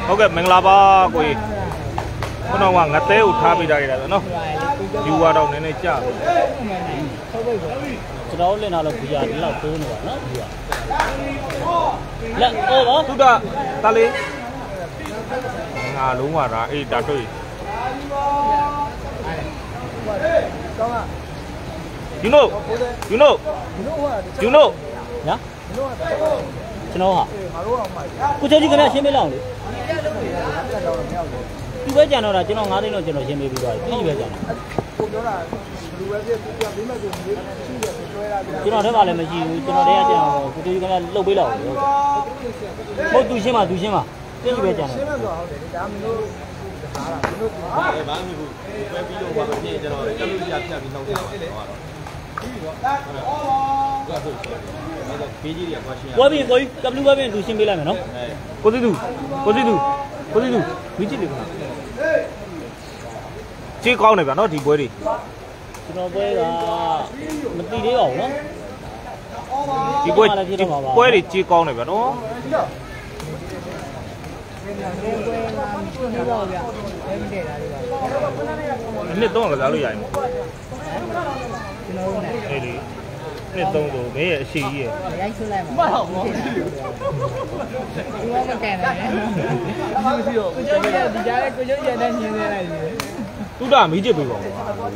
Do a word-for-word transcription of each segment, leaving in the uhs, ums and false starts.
ဟုတ်ကဲ့မင်္ဂလာပါကိုကြီးခုနကငတဲကိုထားပေးကြရတာနော်ဒီဝါတော့နည်းနည်းကြာကျွန်တော်လင်းလာလို့ပြရဒီလောက်တိုးနေပါနော်ပြရလက်အော်ပါသူတာတာလေးငါလုံးဝဒါအေးဒါတွေ့you know you know you know ညာကျွန်တော်ဟာကိုချုပ်ကြီးခင်ဗျရှင်းပေးလောက်လေဒီပဲကြံတော့တာကျွန်တော်၅သိန်းတော့ကျွန်တော်ရှင်းပေးပြီးသွားပြီဒီပဲကြံတာကိုပြောတာလူပဲပြပြပေးမဲ့ဆိုရင်ရှိတယ်ဆွဲလာပြီကျွန်တော်ထဲမှာလည်းမရှိဘူးကျွန်တော်တည်းကကြံတော့ကိုချုပ်ကြီးခင်ဗျလှုပ်ပေးလောက်လို့ဟုတ်သူရှင်းပါသူရှင်းပါဒီပဲကြံတာရှင်းမဲ့ဆိုဟုတ်တယ်ဒါမင်းတို့အားလားမင်းတို့အဲဘာမှမဟုတ်ဘူးပဲပြီးတော့ဘာအဖြစ်ကျွန်တော်တက်လို့ရဖြတ်ပြီးနှောက်ကြပါတော့ပြီးတော့အော်ပါဟုတ်ဆိုတော့ဘေးကြီးတွေကသွားရှင်းရဝဘင်းကိုကပလူဝဘင်းသူရှင်းပေးလိုက်မယ်နော်ကိုစီသူကိုစီသူကိုစီသူဝီချစ်လေးကကြေးကောင်းနေဗျာနော်ဒီပွဲတွေကျွန်တော်ပွဲကမတိသေးပါဘူးနော်ဒီပွဲပွဲတွေကြေးကောင်းနေဗျာနော်နှစ်သုံးကစားလို့ရရင်ကျွန်တော်တို့နဲ့အဲ့ဒီနှစ်သုံးကိုမင်းရဲ့အရှိကြီးရဲ့ရိုက်ဆွလိုက်မှာမဟုတ်ဘူးဒီမှာမကန်တယ်မရှိတော့ဘူးဒီကြားလေးကိုကျုပ်ရတဲ့ညင်းနေလိုက်ပြီတူတာမီးချစ်ပေးပါဦး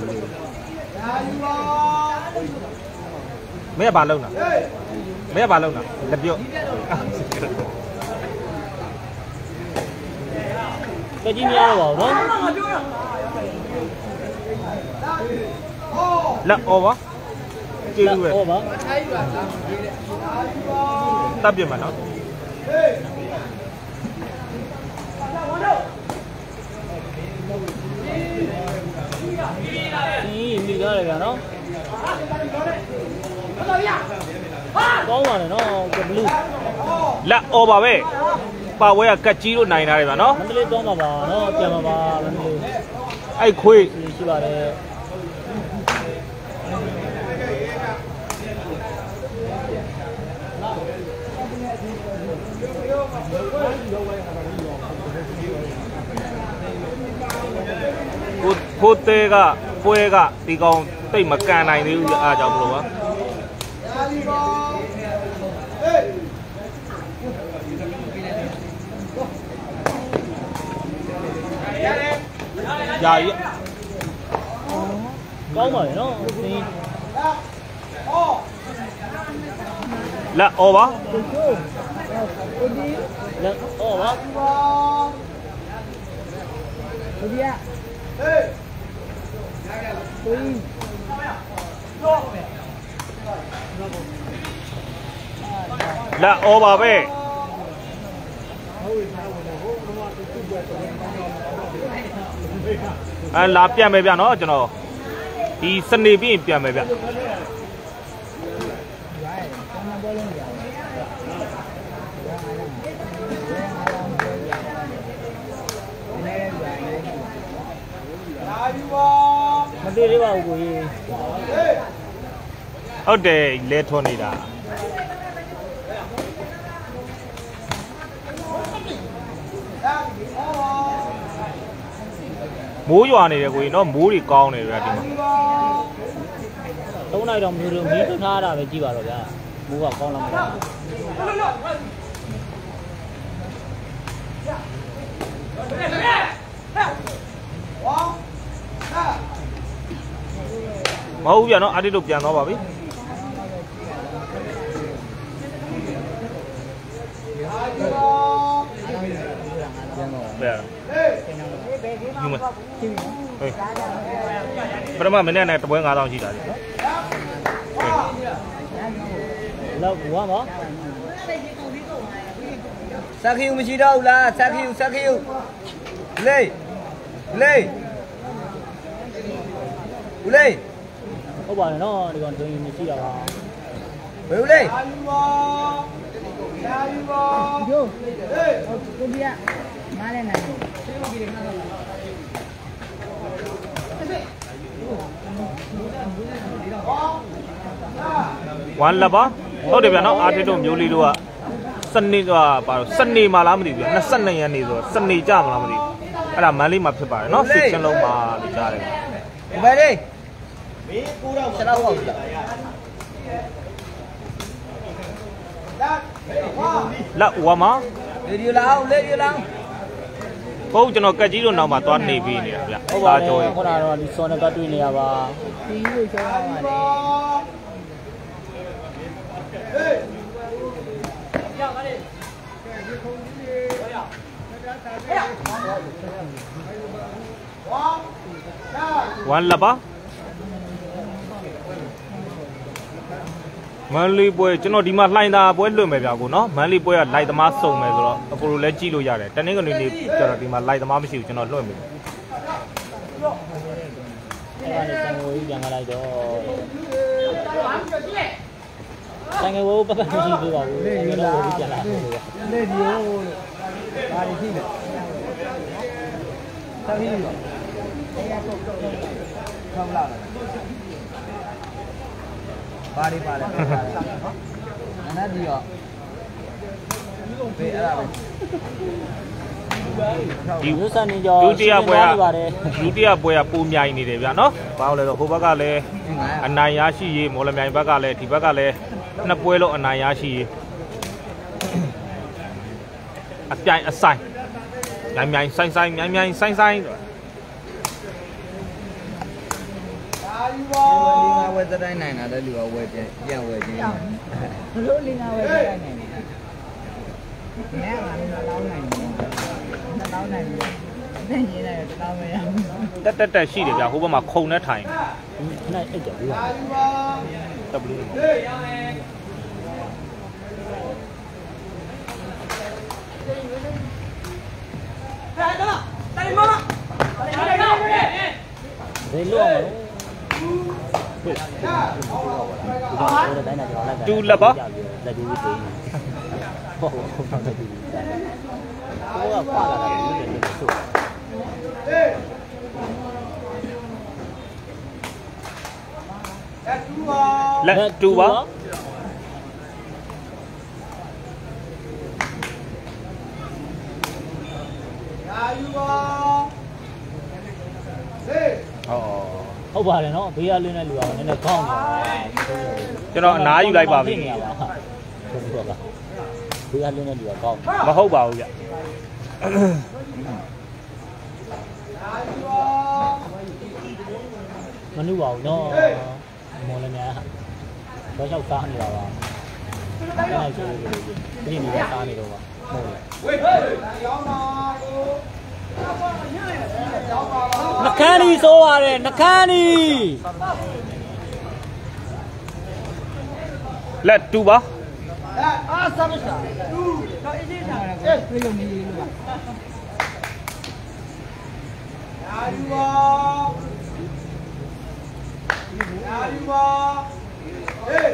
မင်းကဘာလုပ်တာမင်းကဘာလုပ်တာလက်ပြော့ကကြီးမရတော့ပါဘူးနော်လက်အော်ပါကျေးဇူးပဲအော်ပါတပ်ပြမှာနော်ဒီမိသားရကနော်ကောင်းပါနဲ့နော်ကဘလူးလက်အော်ပါပဲပါဝဲကကတ်ကြီးလို့နိုင်တာတွေပါနော်မန္တလေးတောင်းပါပါနော်ပြန်ပါပါမန္တလေးအဲ့ခွေးရှိပါတယ်ကိုဖိုးသေးကပွဲကဒီကောင်တိတ်မကန်နိုင်သေးဘူးအားကြောင့်မလို့ပါရာရကောင်းပါလေနော်လက်အော်ပါလက်အော်ပါဘယ်ရဟေးကိုင်းလက်အော်ပါပဲအဲလာပြန်မယ်ဗျနော်ကျွန်တော်ဒီစနေပြီးပြန်မယ်ဗျမသေးသေးပါဘူးကိုကြီးဟုတ်တယ်လဲထွန်နေတာမိုးရွာနေတယ်ကိုကြီးနော်မိုးတွေကောင်းနေတယ်ဒီမှာသုံးနိုင်တော့မျိုးတို့မီးထွထားတာပဲကြည့်ပါတော့ဗျာမိုးကကောင်းလာမှာမဟုတ်ဘူးဗျာနော်အာတိတို့ပြန်သွားပါပြီဘယ်ယူမဟေးပထမမနေ့နဲ့တပွဲ၅000ရှိတာလေလောက်ဘူးပါဆက်ခီယူမရှိတော့ဘူးလားဆက်ခီယူဆက်ခီယူလေးလေးဦးလေးဟုတ်ပါတယ်နော်ဒီကောင်တွင်မရှိတာပါဘယ်ဦးလေးရာယူပါရာယူပါကျိုးဟေးကိုကြီးကမားလဲနိုင်တယ်ဆေးဦးကြီးတွေနှောက်ဝမ်လပါဟုတ်တယ်ဗျာနော်အာတိတို့မျိုးလေးတို့ကစနေကပါတော့စနေမှာလားမသိဘူးနှစ်နှစ်ရက်နေဆိုစနေကြမလားမသိဘူးအဲ့ဒါမန်လေးမှာဖြစ်ပါတယ်နော်စစ်ချင်းလုံးမှာလို့ကြားတယ်ဘယ်လေးမင်းကိုတော့ဆက်တော့ဟုတ်လားလက်ဝါမလေဒီလာအောင်လေဒီလာဟုတ်ကျွန်တော်ကက်ကြီးတို့နောက်မှာသွားနေပြီးနေတာဗျဟုတ်ပါကြောခုနကတော့ဒီစောနဲ့သွားတွေ့နေရပါပြီးလို့ပြောရပါတယ်ဝမ်လပါမန်လီပွဲကျွန်တော်ဒီမှာလှိုင်းသားပွဲလွတ်မယ်ဗျာကိုနော်မန်လီပွဲကလိုက်သမားစုံမယ်ဆိုတော့အကိုလိုလည်းကြည့်လို့ရတယ်တနင်္ဂနွေနေ့ကျတော့ဒီမှာလိုက်သမားမရှိဘူးကျွန်တော်လွတ်မယ်အဲ့ဒါနဲ့ဆန်ငွေပြန်လာလိုက်တော့ဆန်ငွေဘပတ်ပတ်မရှိသေးပါဘူးလေဒီလိုပြန်လာလေဒီဟိုဘာတွေရှိလဲသတိရောခေါင်းလာဘာတွေပါလဲအနတ်ဒီရောဘေးအဲ့ဒါပဲဒီဥစ္စာနေကြောဒုတိယပွဲကဒုတိယပွဲကပုံမြိုင်နေတယ်ဗျာနော်ဘာလို့လဲဆိုဟိုဘက်ကလည်းအနိုင်ရရှိရေးမော်လမြိုင်ဘက်ကလည်းဒီဘက်ကလည်းနှစ်ပွဲလုံးအနိုင်ရရှိရေးအပြိုင်အဆိုင်မြိုင်မြိုင်ဆိုင်ဆိုင်မြိုင်မြိုင်ဆိုင်ဆိုင်ဒီငါဝယ်တိုင်းနိုင်တာတဲ့လူကဝယ်ပြန်ပြန်ဝယ်ခြင်းဘလို့လင်းငါဝယ်တိုင်းနိုင်နေတာနဲငါလည်းလောင်းနိုင်တယ်နှစ်လောင်းနိုင်တယ်နဲ့ရင်းလိုက်တော့တောင်းမရဘူးတက်တက်တက်ရှိတယ်ဗျာဟိုဘက်မှာခုံနဲ့ထိုင်နဲ့အိတ်တယ်ဘူးတက်ဘလူးဒီလိုအောင်တူလက်ပါလက်တူသေးဟုတ်ဟုတ်ဟုတ်တယ်ဟိုကခွာလာတာဒီလိုဆိုလက်တူပါယာယူပါဟေးဟုတ်ပါတယ်နော်ဘေးကလင်းတဲ့လူကနည်းနည်းကောင်းတယ်ကျွန်တော်အနားယူလိုက်ပါပြီဘေးကလင်းတဲ့လူကကောင်းမဟုတ်ပါဘူးဗျမနှုတ်ပါဘူးနော်မော်လမြိုင်တော့လျှောက်စားနေတာပါအဲ့ဒါဆိုဒီနေ့ကစားနေတော့ပါဟုတ်တယ်ဝေးရောင်းပါနှခမ်းဒီဆိုရတယ်နှခမ်းဒီလက်တူပါအာဆမ်းရှာတူတော့အေးသေးတာအေးပြေးလို့မရဘူးပါယာယူပါယာယူပါဟေး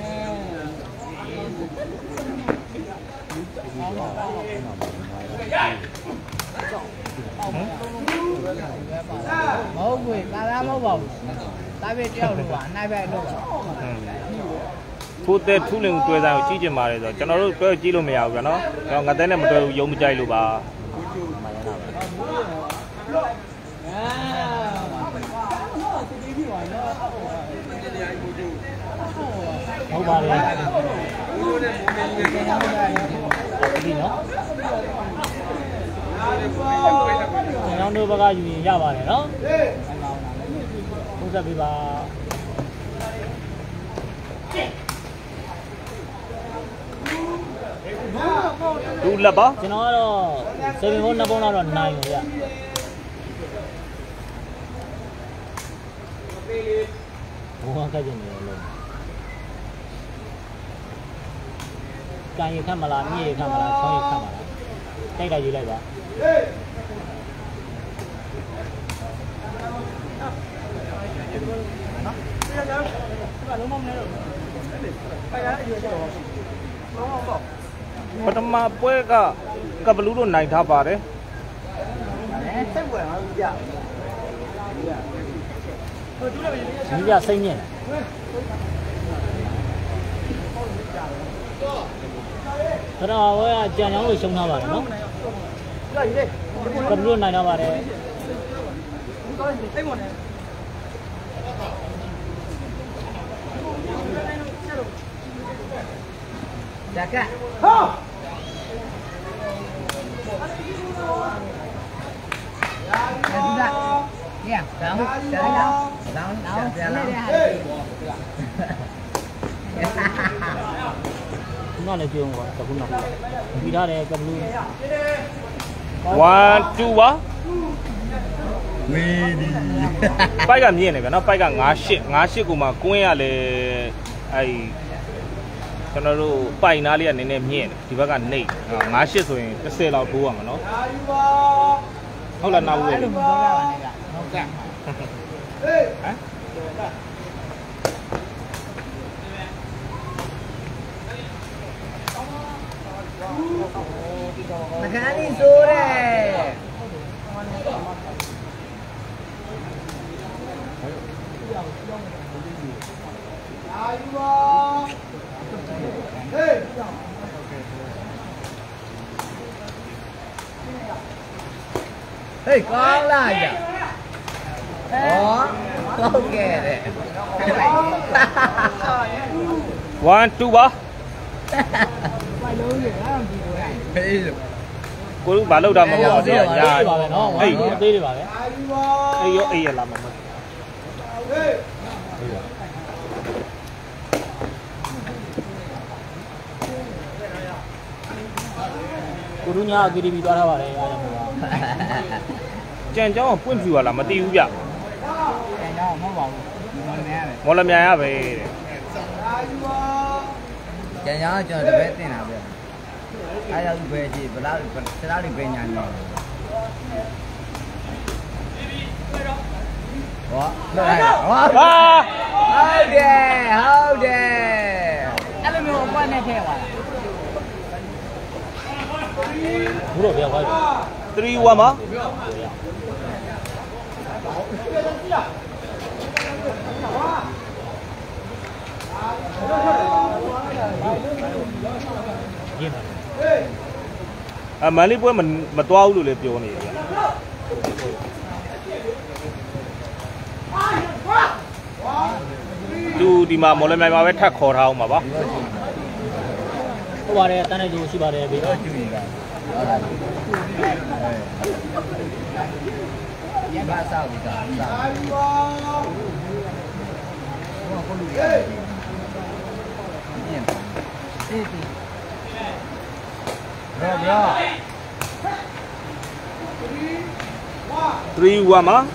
မဟုတ်ဘူးကာလာမဟုတ်ပါဘူးတားပဲတယောက်လို့ပါနိုင်ပဲလို့ပါထိုးတဲ့ထူးလင်တွေ့စားကိုကြီးကျင်ပါတယ်ဆိုတော့ကျွန်တော်တို့တွေ့ကြည့်လို့မရဘူးဗျာနော်ကျွန်တော်ငါတဲ့နဲ့မတွေ့ဘူးယုံမကြိုက်လို့ပါဟုတ်ပါလေဒီနော်ကျွန်တော်တို့ဘက်ကယူရင်ရပါတယ်နော်ဟုတ်ဆက်ပြီပါတူလက်ပါကျွန်တော်ကတော့စေဗင်ဘုန်းနှစ်ပုံတော့နိုင်ပြီဗျဘုံကကြည့်နေလို့ကန်ရခတ်မလားမြေရခတ်မလားချောင်းရခတ်မလားတိုက်တာယူလိုက်ပါပထမပွဲကကပလူးတို့နိုင်ထားပါတယ်စိတ်ဝင်အောင်ကြဒီကြစိတ်ညစ်တယ်ဒါတော့ဟိုကကြံကြောင်းလို့ရှုံးထားပါတယ်နော်ကဘလူးနိုင်တော့ပါတယ် Dạ cả. Không. Dạ. Dạ. Đâu? Đâu? Đâu? Đâu? Dạ đâu? Chúng ta lại chưa rồi, tập trung nào. Vì đó đây cầm luôn. one two ပါဝေးဒီပိုက်ကမြင့်နေဗျာနော်ပိုက်ကnine eight nine eightကိုမှကွင်းရလေအဲကျွန်တော်တို့ပိုက်နားလေးကနည်းနည်းမြင့်တယ်ဒီဘက်ကနေnine eightဆိုရင်tenလောက်ထိုးရမှာနော်ဟုတ်လားနောက်ဘူးလေအဲ့လိုမပြောရပါနဲ့ကဟုတ်ကဲ့ဟမ်မကန်လေးဆိုးတယ်အာယူပါဟေးဟေးကောင်းလာကြဩဟုတ်ကဲ့တဲ့ one two ပါပိုင်လုံးရအောင်ဒီလိုရဟေးလို့ကိုတို့ဘာလောက်တာမဟုတ်ပါဘူးညာသေးပါပဲနော်။အေးသေးတယ်ပါပဲအာယူပါအေးရောအေးရလာမှာမဟုတ်ဟေးကိုတို့ညာအကီတီဗီသွားထားပါတယ်အားကြောင့်မို့ပါကြံကြောင်းပွင့်ဖြူရလားမသိဘူးဗျကျန်တော့မဟုတ်ပါဘူးမော်လမြိုင်ရပဲမော်လမြိုင်ရပဲတဲ့အာယူပါကျန်တော့ကျွန်တော်တပည့်တင်တာပဲအားရောက်ပဲကြည့်ဘလားစလားတွေပဲညာနေဟောဟောဟောဟာဟုတ်တယ်ဟုတ်တယ်အဲ့လိုမျိုးအပွက်နဲ့ထည့်သွားတာဘူးတော့ပြောသွားပြီ three one ပါရင်းပါအမန်လေးပွဲမမသွားဘူးလို့လည်းပြောနေတယ်ဗျသူဒီမှာမော်လမြိုင်မှာပဲထပ်ခေါ်ထားအောင်ပါပါဟုတ်ပါတယ်တန်းနေသူရှိပါတယ်ဘေးတော့ကြည့်နေတာဟုတ်လားရပါစောက်ဒီကစာအာယူပါဟောကိုလူရတယ်ညင်စီတီရောရော three one ပါ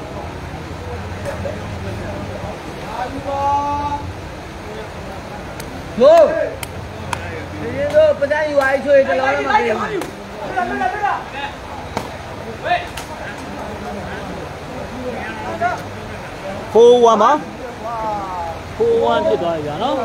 Go! Đi đi bắt tay vào ai chơi cái đó mà đi. four one ပါ four one ဖြစ်သွားပြီဗျာနော်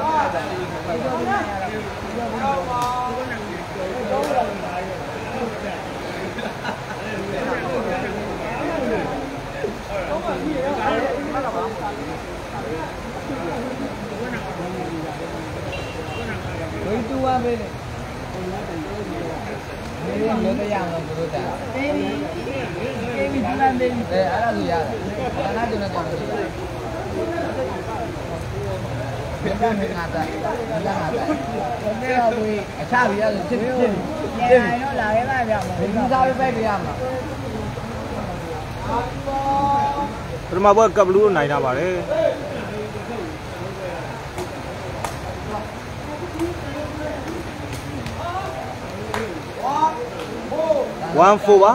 Đối tu qua bên này. Đây là nhớ cái dạng là của tôi ta. Cái cái mình chúng ta bên. Đây là gì vậy? Là nó cho nó còn gì? Biết bao nhiêu ngàn rồi? Ngàn rồi. Cái nào tôi sao bây giờ chết chết. Cái này nó là cái này mà mình sao đi bay đi làm à? ပထမပွဲကပ်ဘလူးနိုင်တာပါလေ one four ပါ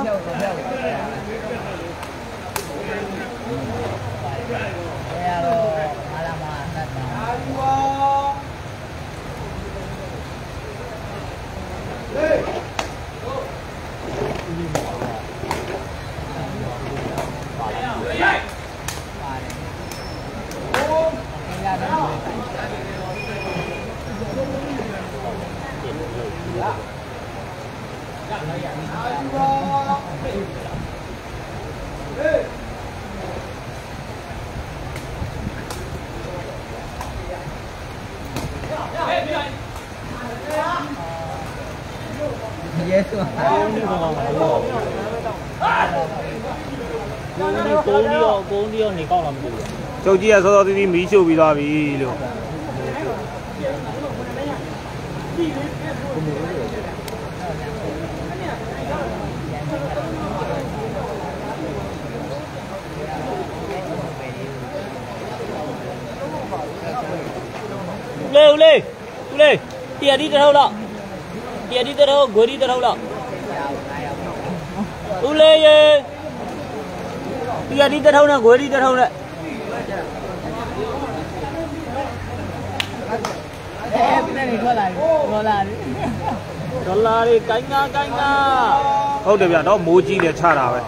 Hãy subscribe cho kênh Ghiền Mì Gõ để không bỏ lỡ Yes, one. Only one. Only only only only cao lắm rồi. Châu Chi à, sau đó thì Mỹ siêu bị đòi bị luôn. Lê Lê Lê tiền đi từ đâu đó tiền đi từ đâu gửi đi từ đâu đó u Lê tiền đi từ đâu nè gửi đi từ đâu nè đó là đi cánh nga cánh nga Không được, đó mua chi để cha nào vậy?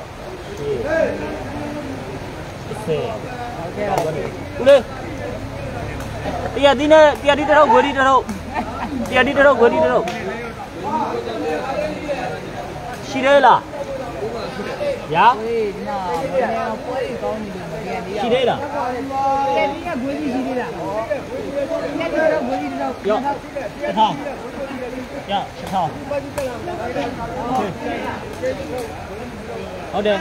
u Lê tiền đi nè tiền đi từ đâu gửi đi từ đâu tiền đi từ đâu gửi đi từ đâu xí đây là dạ xí đây là dạ thật không dạ thật không ok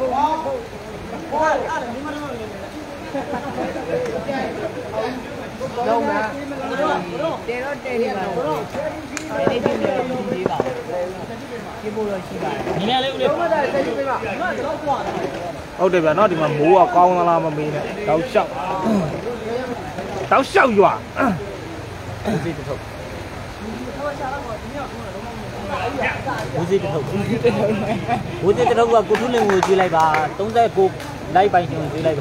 Đâu mà Tê đó tê đi vào Tê đi tìm được đi vào Cái bù rồi xí vào nhìn nghe lấy lên Không được, nó thì mà mua à con là mà mình này tao sợ tao sợ dọa bố gì cái thầu bố gì cái thầu là cô thu lên ngồi dưới này bà tống ra cô đây bay ngồi dưới này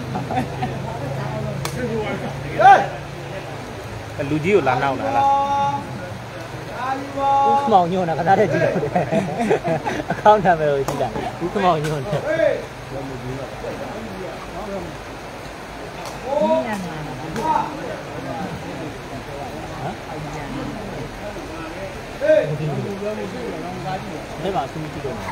cái lúa gì là nào nè là cũng màu nhiều là cái đó là gì đâu không làm rồi gì là cũng màu nhiều đấy bà xin chị được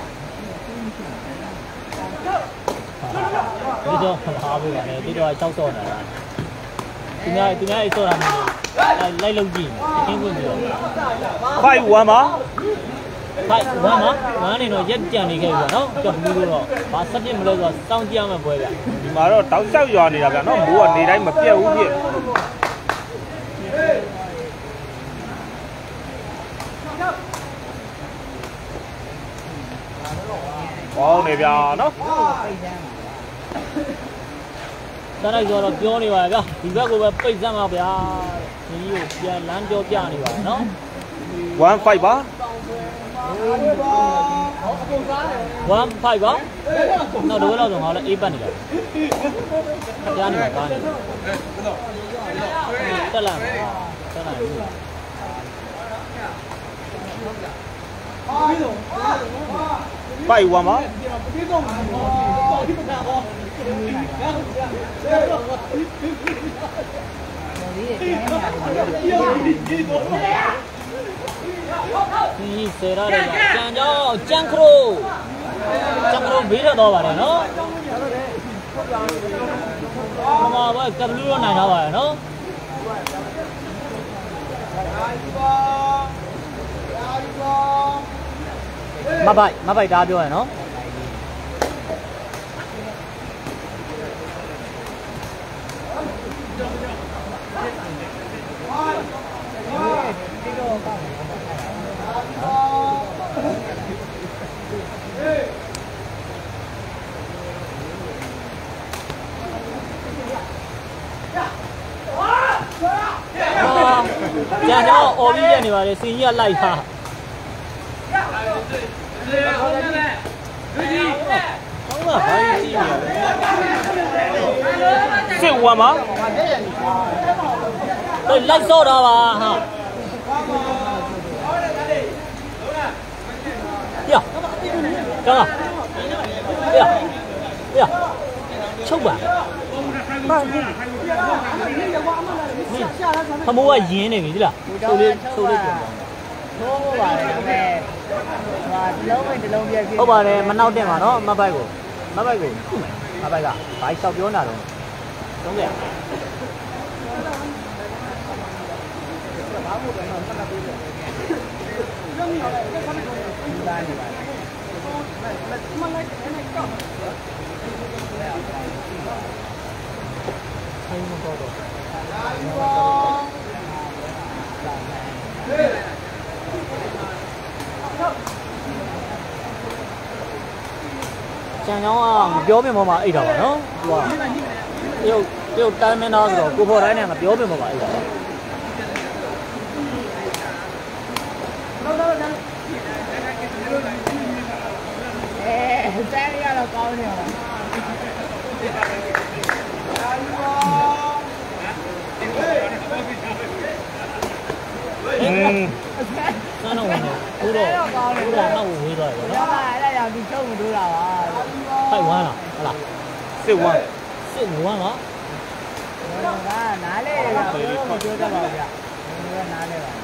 bây giờ họ bây giờ này bây giờ cháu tôi này từ ngày từ ngày tôi làm lấy lâu gì cái người nhiều khoai quả mà phải quả mà quả này nó rất chán đi cái quả nó cho mua rồi bà sắp đến một rồi xong chưa mà bơi vậy mà nó tao sợ dọa này là nó mua đi đấy mà kia uống gì con này giờ nó cái này giờ nóပြောနေပါဗျာဒီဘက်ကိုပဲပိတ်စမ်းပါဗျာဒီကိုပြန်လမ်းပြောပြနေပါနော် one five ပါ one five ပါနောက်တော့တော့ငါလည်း eight ပတ်နေတယ်ကြားနေပါကားနေတက်လာတက်လာ five one ပါဒီစေရတယ်ကြံကြောကြံခရိုကြံခရိုဘေးတော့ပါတယ်နော်ဟိုမှာပဲကဘလူးတော့နိုင်ထားပါတယ်နော်မပိုက်မပိုက်တားပြောရနော်ကျန်တော့အော်ပြီးရနေပါလေစင်ကြီးကလိုက်ပါဟုတ်လားဘာကြီးကြည့်နေလဲစစ်ဝမ်းပါလိုက်စော့တာပါဟာ呀，干了，呀呀，抽吧。他们我赢那个的了，抽的抽的。 Thôi bà này mẹ mà lâu rồi thì lâu bia kia. Ô bà này mà nấu tiền mà nó mà bay của, mà bay của, mà bay cả, bay sau biếu nào rồi, đúng rồi. ကျန်ကြောင်းကပြောပြမှာအိတ်တာပါနော်ဟိုကပြုတ်ပြုတ်တိုင်းမင်းသားဆိုတော့ကိုဖော်တိုင်းနဲ့မပြောပြမှာပါအိတ်တာအဲတဲရတော့ကောင်းနေပါอืมဆန်းတော့ဝင်တယ်ကိုတော့ကိုတော့နောက်ဝေးသွားတယ်နော်ဒါကအဲ့ဒါကြောင့်ဒီချုံမတို့တာပါဖိုက်ဝမ်းလားဟုတ်လားစစ်ဝမ်းစစ်ဝမ်းလားဒါကနားလေရပြောတော့မပြောတတ်ပါဘူးဗျဒီကနားလေပါ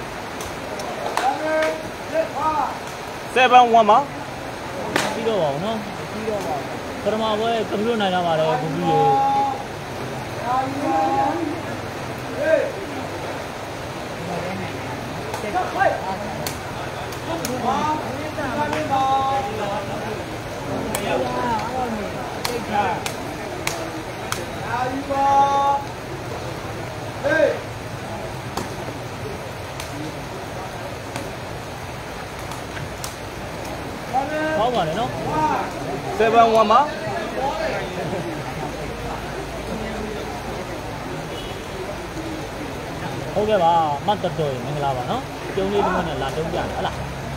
seven one မှာပြီးတော့ပါဦးနော်ပြီးတော့ပါပထမပွဲကမလို့နိုင်တာပါလေဘူးကြီးရေကောင်းပါလေနော် seven one မှာဟုတ်ကဲ့ပါမတ်တော်တော်မင်္ဂလာပါနော်ကျုံလေးလုံးနဲ့လာတုံးကြတယ်ဟုတ်လား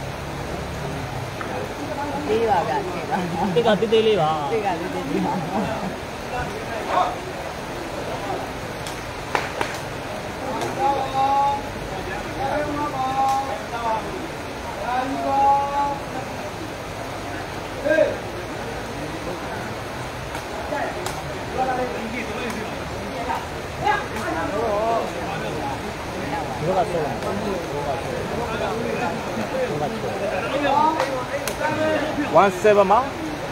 ပြီးပါဗျတိတ်ပါတိတ်ကတိတ်လေးပါတိတ်ကလေးတိတ်ပါဒီကဆိုဒီကဆို one seven မှာ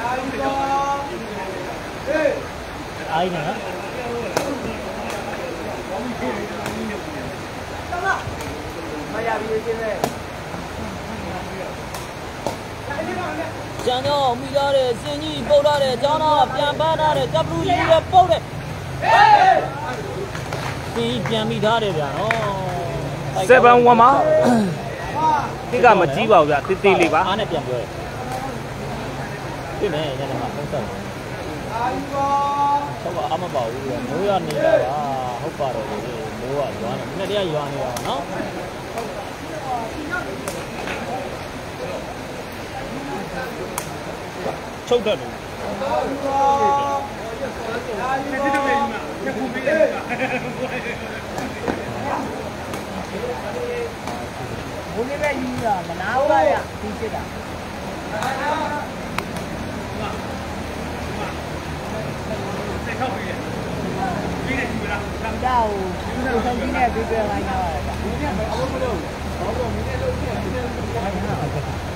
အိုင်းနော်မရပြီချင်းနဲ့ကျန်တော့မိသားတဲ့စင်ကြီးပုတ်ထားတဲ့ကျောင်းသားပြန်ပန်းထားတဲ့ကပလူကြီးရဲ့ပုတ်တဲ့စင်ကြီးပြန်မိထားတယ်ဗျာနော် seven one မှာဒီကမကြီးပါဘူးဗျတိတိလေးပါအားနဲ့ပြန်ပြောရပြမယ်ညနေမှာဟုတ်တယ်ဟုတ်ပါအမပါဘူးမိုးရနေတာပါဟုတ်ပါတယ်လေမိုးကရွာနေနှစ်တည်းရွာနေတာနော်ချုပ်တတ်တယ်ဘုန်းကြီးပဲယူတာမနာဘူးလားဒီစစ်တာကြောက်ဘူးဆုံးကြီးနဲ့ပြေးပြေးလိုက်ရပါတယ်ဗျာဒီနေ့အလုပ်မလုပ်ဘောဘောမင်းနဲ့လုပ်ခဲ့တယ်လုပ်ခဲ့တယ်ရုပ်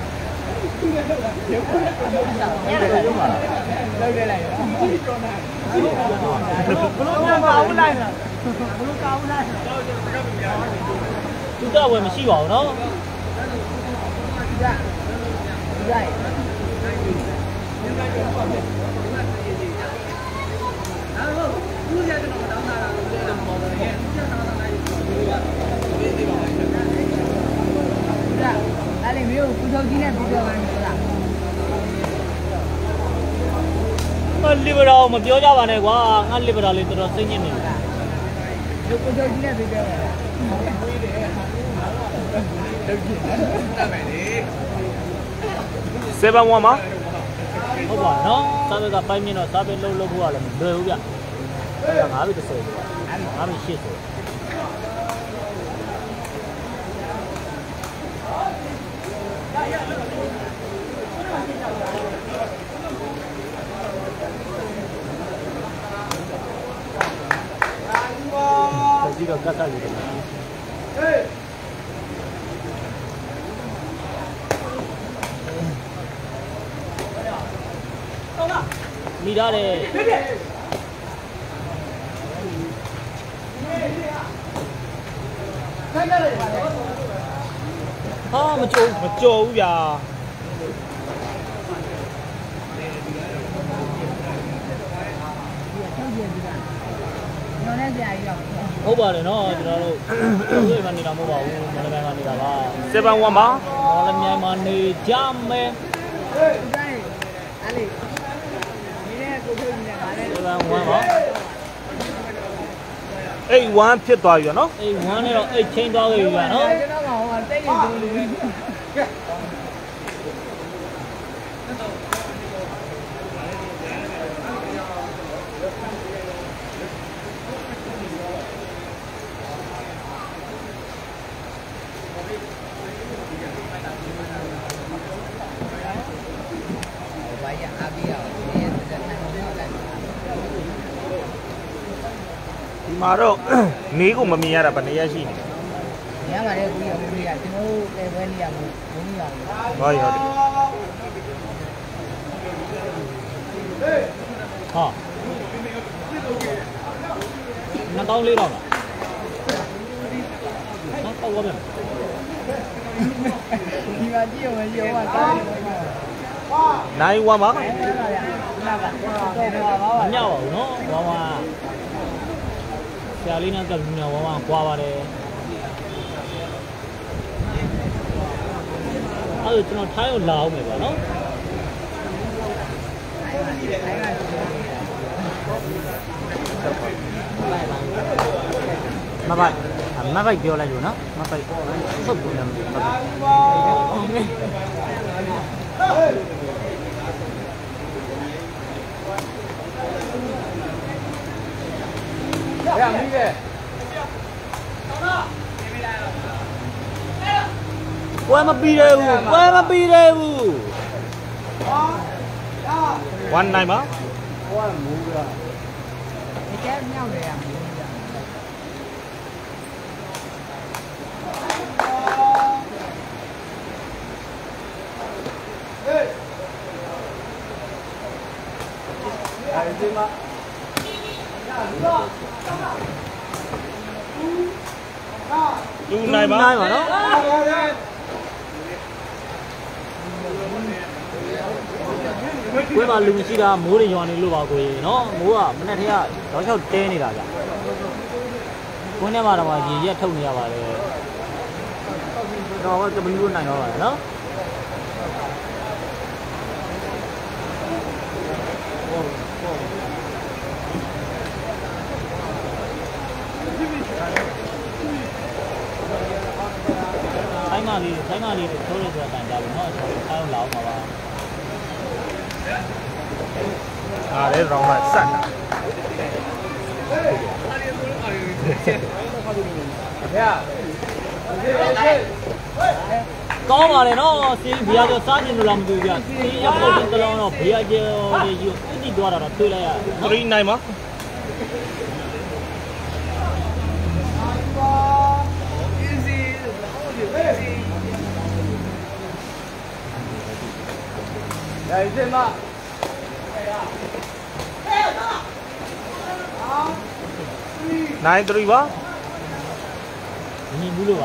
ရုပ်မှာလောက်ခဲ့လိုက်ရောဘလို့ကောင်းလိုက်လားဘလို့ကောင်းလိုက်သူကဝယ်မရှိပါဘူးနော်ရရအဲ့လေမျိုးပူထုတ်ကြီးနဲ့ပြီးတော့မယ်လားငါလီဘရာမပြောကြပါနဲ့ကွာငါလီဘရာလေးတော်တော်စိတ်ညစ်နေတယ်ဒီပူထုတ်ကြီးနဲ့ပြီးတော့မယ် seven one မှာဟုတ်ပါနော်စားဘက်ကပိုင်းမြင်တော့စားဘက်လုံးလုံးဖို့ကလည်းမလွယ်ဘူးဗျအဲ့ဒါငါးဘီတစ်ဆယ်ဆိုငါးဘီရှစ်ဆိုဒီတော့ကတ်စားယူတယ်ဟေးမိသားတယ်ဟာမကြိုးမကြော်ဘူးဗျာဟုတ်ပါတယ်နော်ကျွန်တော်တို့ဒီမှာနေတာမဟုတ်ပါဘူးမလမြိုင်မှာနေတာပါ seven one ပါမလမြိုင်မှာနေကြမယ်အဲ့လေဒီနေ့ကိုထုတ်နေပါလေ seven one ပါ eight one ဖြစ်သွားပြီနော် eight oneနဲ့တော့eightချင်းသွားခဲ့ပြီဗျာနော်ကျွန်တော်ကဟိုတိတ်နေလို့လူဘာရအဘီရောဒီစတဲ့နဲ့တော့လည်းဒီမှာတော့နေကိုမမြင်ရတာဗနေရရှိနေညပါလေကိုကြီးကိုကြီးကကျွန်တော်တို့လေပွဲနေရမို့ဘုန်းကြီးပါလေဟုတ်ရောတယ်ဟာနှစ်တောင်းလေးတော့လားနော်တော့ဝယ်မယ်ဒီမှာကြည့်ရမယ်ရောပါတာ nine one ပါမမြောက်ပါဘူးနော်ဝါဝါဆရာလေးနဲ့ကလူညာဝါဝါကွာပါတယ်အဲ့ဒါကျွန်တော်ထိုင်းကိုလာအောင်မယ်ပေါ့နော်မပိုက်မပိုက်ပြောလိုက်လို့နော်မပိုက်ဆုပ်ပုံနဲ့မပိုက်ရမီးပဲပွဲမပြီးသေးဘူးပွဲမပြီးသေးဘူး one nine ပါဒီကဲမြောက်တယ်ရမီးအဲဒီမှာ two nine ပါနိုင်ပါနော်ပွဲမှာလူမရှိတာမိုးတွေရွာနေလို့ပါကိုကြီးနော်မိုးကမနေ့တည်းကတော့ချောက်တဲနေတာဗျကွင်းထဲမှာတော့ရေရက်ထုတ်နေရပါတယ်တော့ကဘလူးလို့နိုင်တော့ပါတယ်နော်ဆိုင်မလေးဆိုင်မလေးထိုးလို့ဆိုတာတန်ကြပြီနော်ကျွန်တော်အားလုံးလာအောင်ပါပါအားလည်း round မှာစက်တာကောင်းပါလေနော်စီးဘီယာကျော်စားကျင်လို့လားမသိဘူးဗျစီးရောက်တော့တလုံးတော့ဘီယာကျော်လေးယူတိသွားတာတော့ထွေးလိုက်ရ three nine ပါ Đây xem ạ. nine three ပါမြင်ဘူးလို့ပါ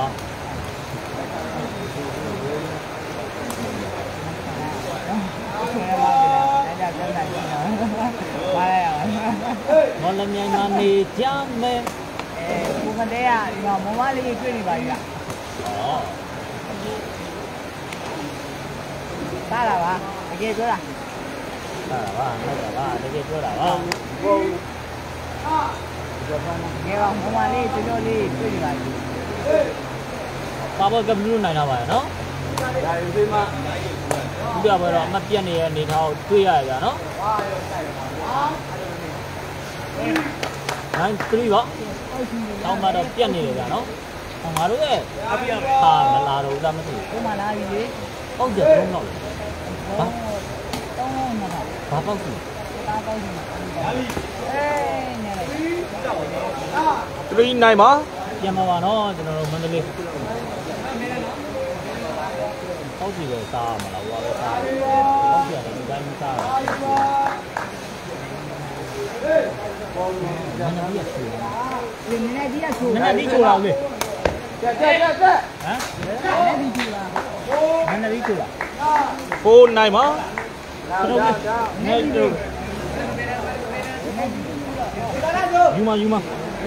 မော်လမြိုင်မှာနေကြမယ်အဲကိုမတဲကဒီမှာမမလေးတွေ့နေပါပြီလားဩစားလာပါတကယ်ပြောတာဟာပါဟုတ်တာပါတကယ်ပြောတာပါဟုတ်အာဒီကမမလေးတော်တော်လေးတွေ့နေပါပြီပါဘောကဘလူးနိုင်တာပါနော်ဒါယူသေးမဒီပြဘတော့အမပြတ်နေတဲ့နေထားကိုတွေ့ရရကြနော် nine three ပါတောင်းမှတော့ပြတ်နေတယ်ဗျာနော်ငါတို့ရဲ့ဟာမလာတော့ဘူးလားမသိဘူးကိုမလာပြီလေပေါက်ကြသုံးတော့လေဘာတောင်းတော့မှာဘာပေါက်စီတာကောင်းနေမှာအေးညလိုက် three nine ပါပြန်มาပါနော်ကျွန်တော်တို့မန္တလေးပေါက်စီပဲစားမှာလားဟိုကပဲစားပေါက်စီရတယ်ဒီတိုင်းစားတာမန္တလေးရရှိတယ်ဒီနေ့ဒီကချိုးမန္တလေးချိုးလာလေတက်တက်တက်တက်ဟမ်နေ့ဒီချိုးလာ chút à? Cô này mà. Nghe được. Nhưng mà nhưng mà.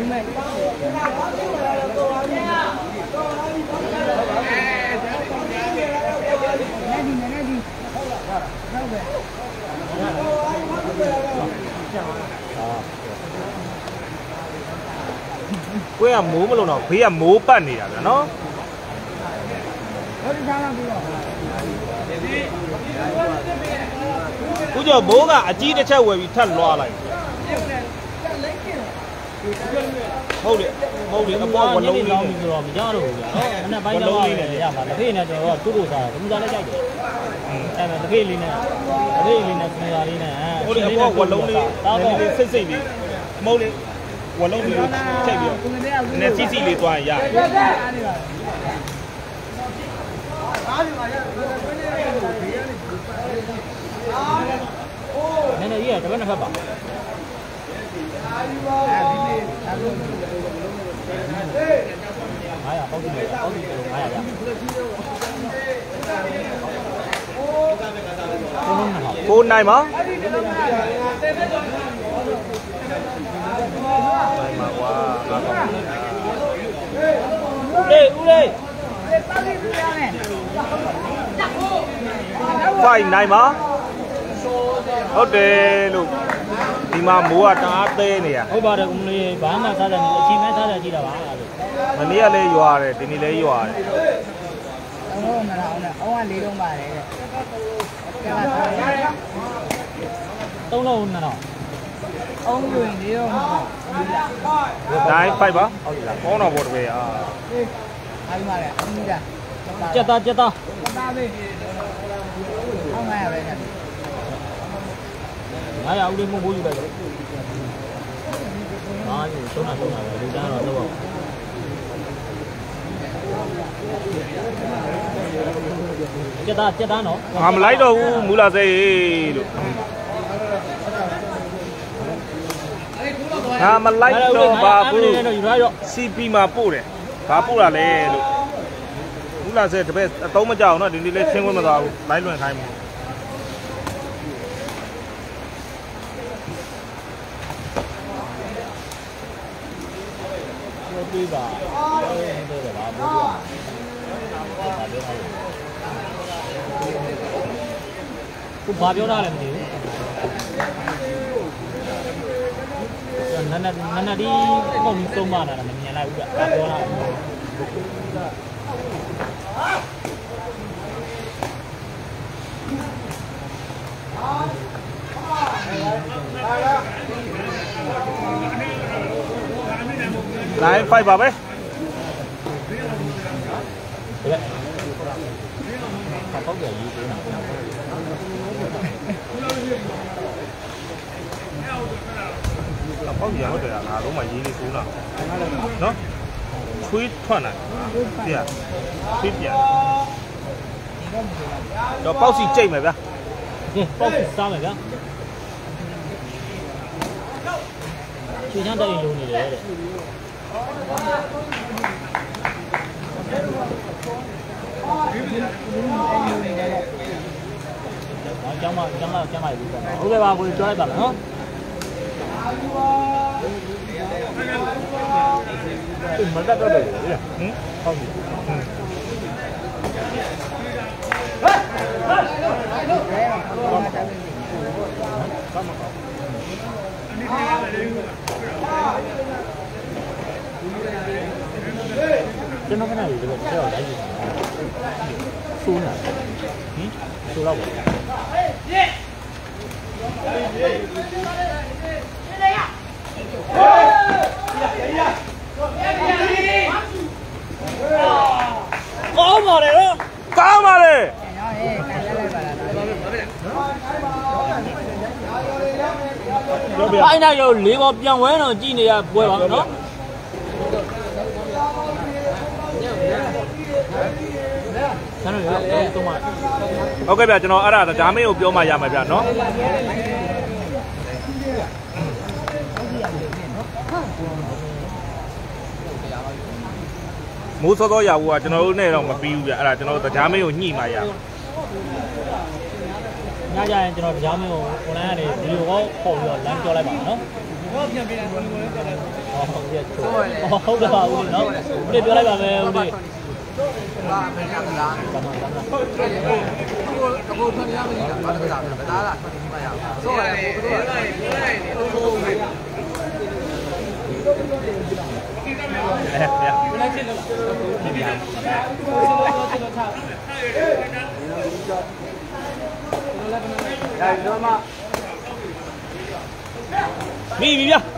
Quê à mũ mà luôn nào, phía à mũ bẩn này à nó. Bây giờ bố cả chỉ để chơi về bị thằng loa lại. Mâu đi, mâu đi, nó bỏ quần lâu đi rồi mình rồi mình cho rồi. Nó bay ra ngoài này, mà cái này rồi tụt rồi sao, cũng ra lấy chạy rồi. Em là cái gì này, cái gì này, cái gì này. Mâu đi, nó bỏ quần lâu đi, nên đi xinh xinh đi. Mâu đi, quần lâu đi chạy đi. Nên xí xí đi toàn vậy. Nên là gì à, cái này phải bảo. Ai à, có gì vậy? Có gì vậy? Ai à? Cô này mà. Này mà quá. Đi, đi. Phải này mà. Ok luôn. Đi mà mua ta tê này à. Ôi bà đây cũng đi bán mà sao lại chi mấy sao lại chi là bán à? Mà nãy lấy dọa rồi, thì nãy lấy dọa rồi. Ông nào ông nào, ông ăn lấy đông bà đấy. Tông lâu nào? Ông người đi đâu mà. Này phải bả. Có nào bột về à. Ai mà đấy, ông đi ra. Chết ta, chết ta. Ông ai ở đây nhỉ? Ai ông đi mua bún gì vậy? Đó, số nào số nào đi ra rồi đúng không? Chết ta, chết ta nó. À mà lấy đâu, mua là gì? À mà lấy đâu bà phụ. xê pê mà phụ đấy. Bà phụ là lấy được. Mua là gì? Thế tao mà chào nó, đi đi lấy xem mà tao lấy luôn khai mà. Đi bà, đây là bà bố bà. Cũng bà biểu ra làm gì? Nên là nên là đi mông tôm mà là mình nhà này cũng bà biểu ra. Này phải bà bé. Đấy. Có cái gì thế nào? Là có gì hết rồi à? À đúng mà gì đi xuống nào. Nó. Sweet thoa này. Kìa. Sweet kìa. Đó bao xì chạy mày bé. Nè, bao xì sao mày bé? Chị nhắn đây luôn này đấy. Trong mà trong mà trong mày ok bà vừa chơi bà hả? Đừng mất đất đó để đấy. Ừ. Không gì. Ừ. Chứ nó cái này thì sẽ ở đây gì? Su nè. Ừ? Su lâu rồi. Có mà này đó. Có mà này. Cái này rồi lý bọc giang quế nó chi này quê bạn đó. Ok bây giờ cho nó ở đây giá mấy hộp vô mà giờ mày bây giờ nó. Mũ số đó giờ qua cho nó này là mà biu vậy là cho nó giá mấy hộp nhì mà giờ. ညကြရင်ကျွန်တော်တရားမင်းကို online ကနေဗီဒီယိုကောပုံပြီးတော့ line ပြောလိုက်ပါနော်ဟုတ်ပြန်ပြန်ကိုလည်းပြောလိုက်ဟုတ်ကဲ့ဟုတ်ကဲ့ပါဦးနော်ဦးလေးပြောလိုက်ပါမယ်ဦးလေးဘာမင်းကလားဘာမှမလားဟုတ်ကဲ့ဒီကိုထွက်ရမယ်ဘာလို့လဲဗဒါလားထွက်နေမှာရဆိုရတယ်ဆိုရတယ်ဆိုရတယ်ဟုတ်ကဲ့အဲ့ဗျာဘယ်လိုဖြစ်လို့လဲမိပြီဗျာ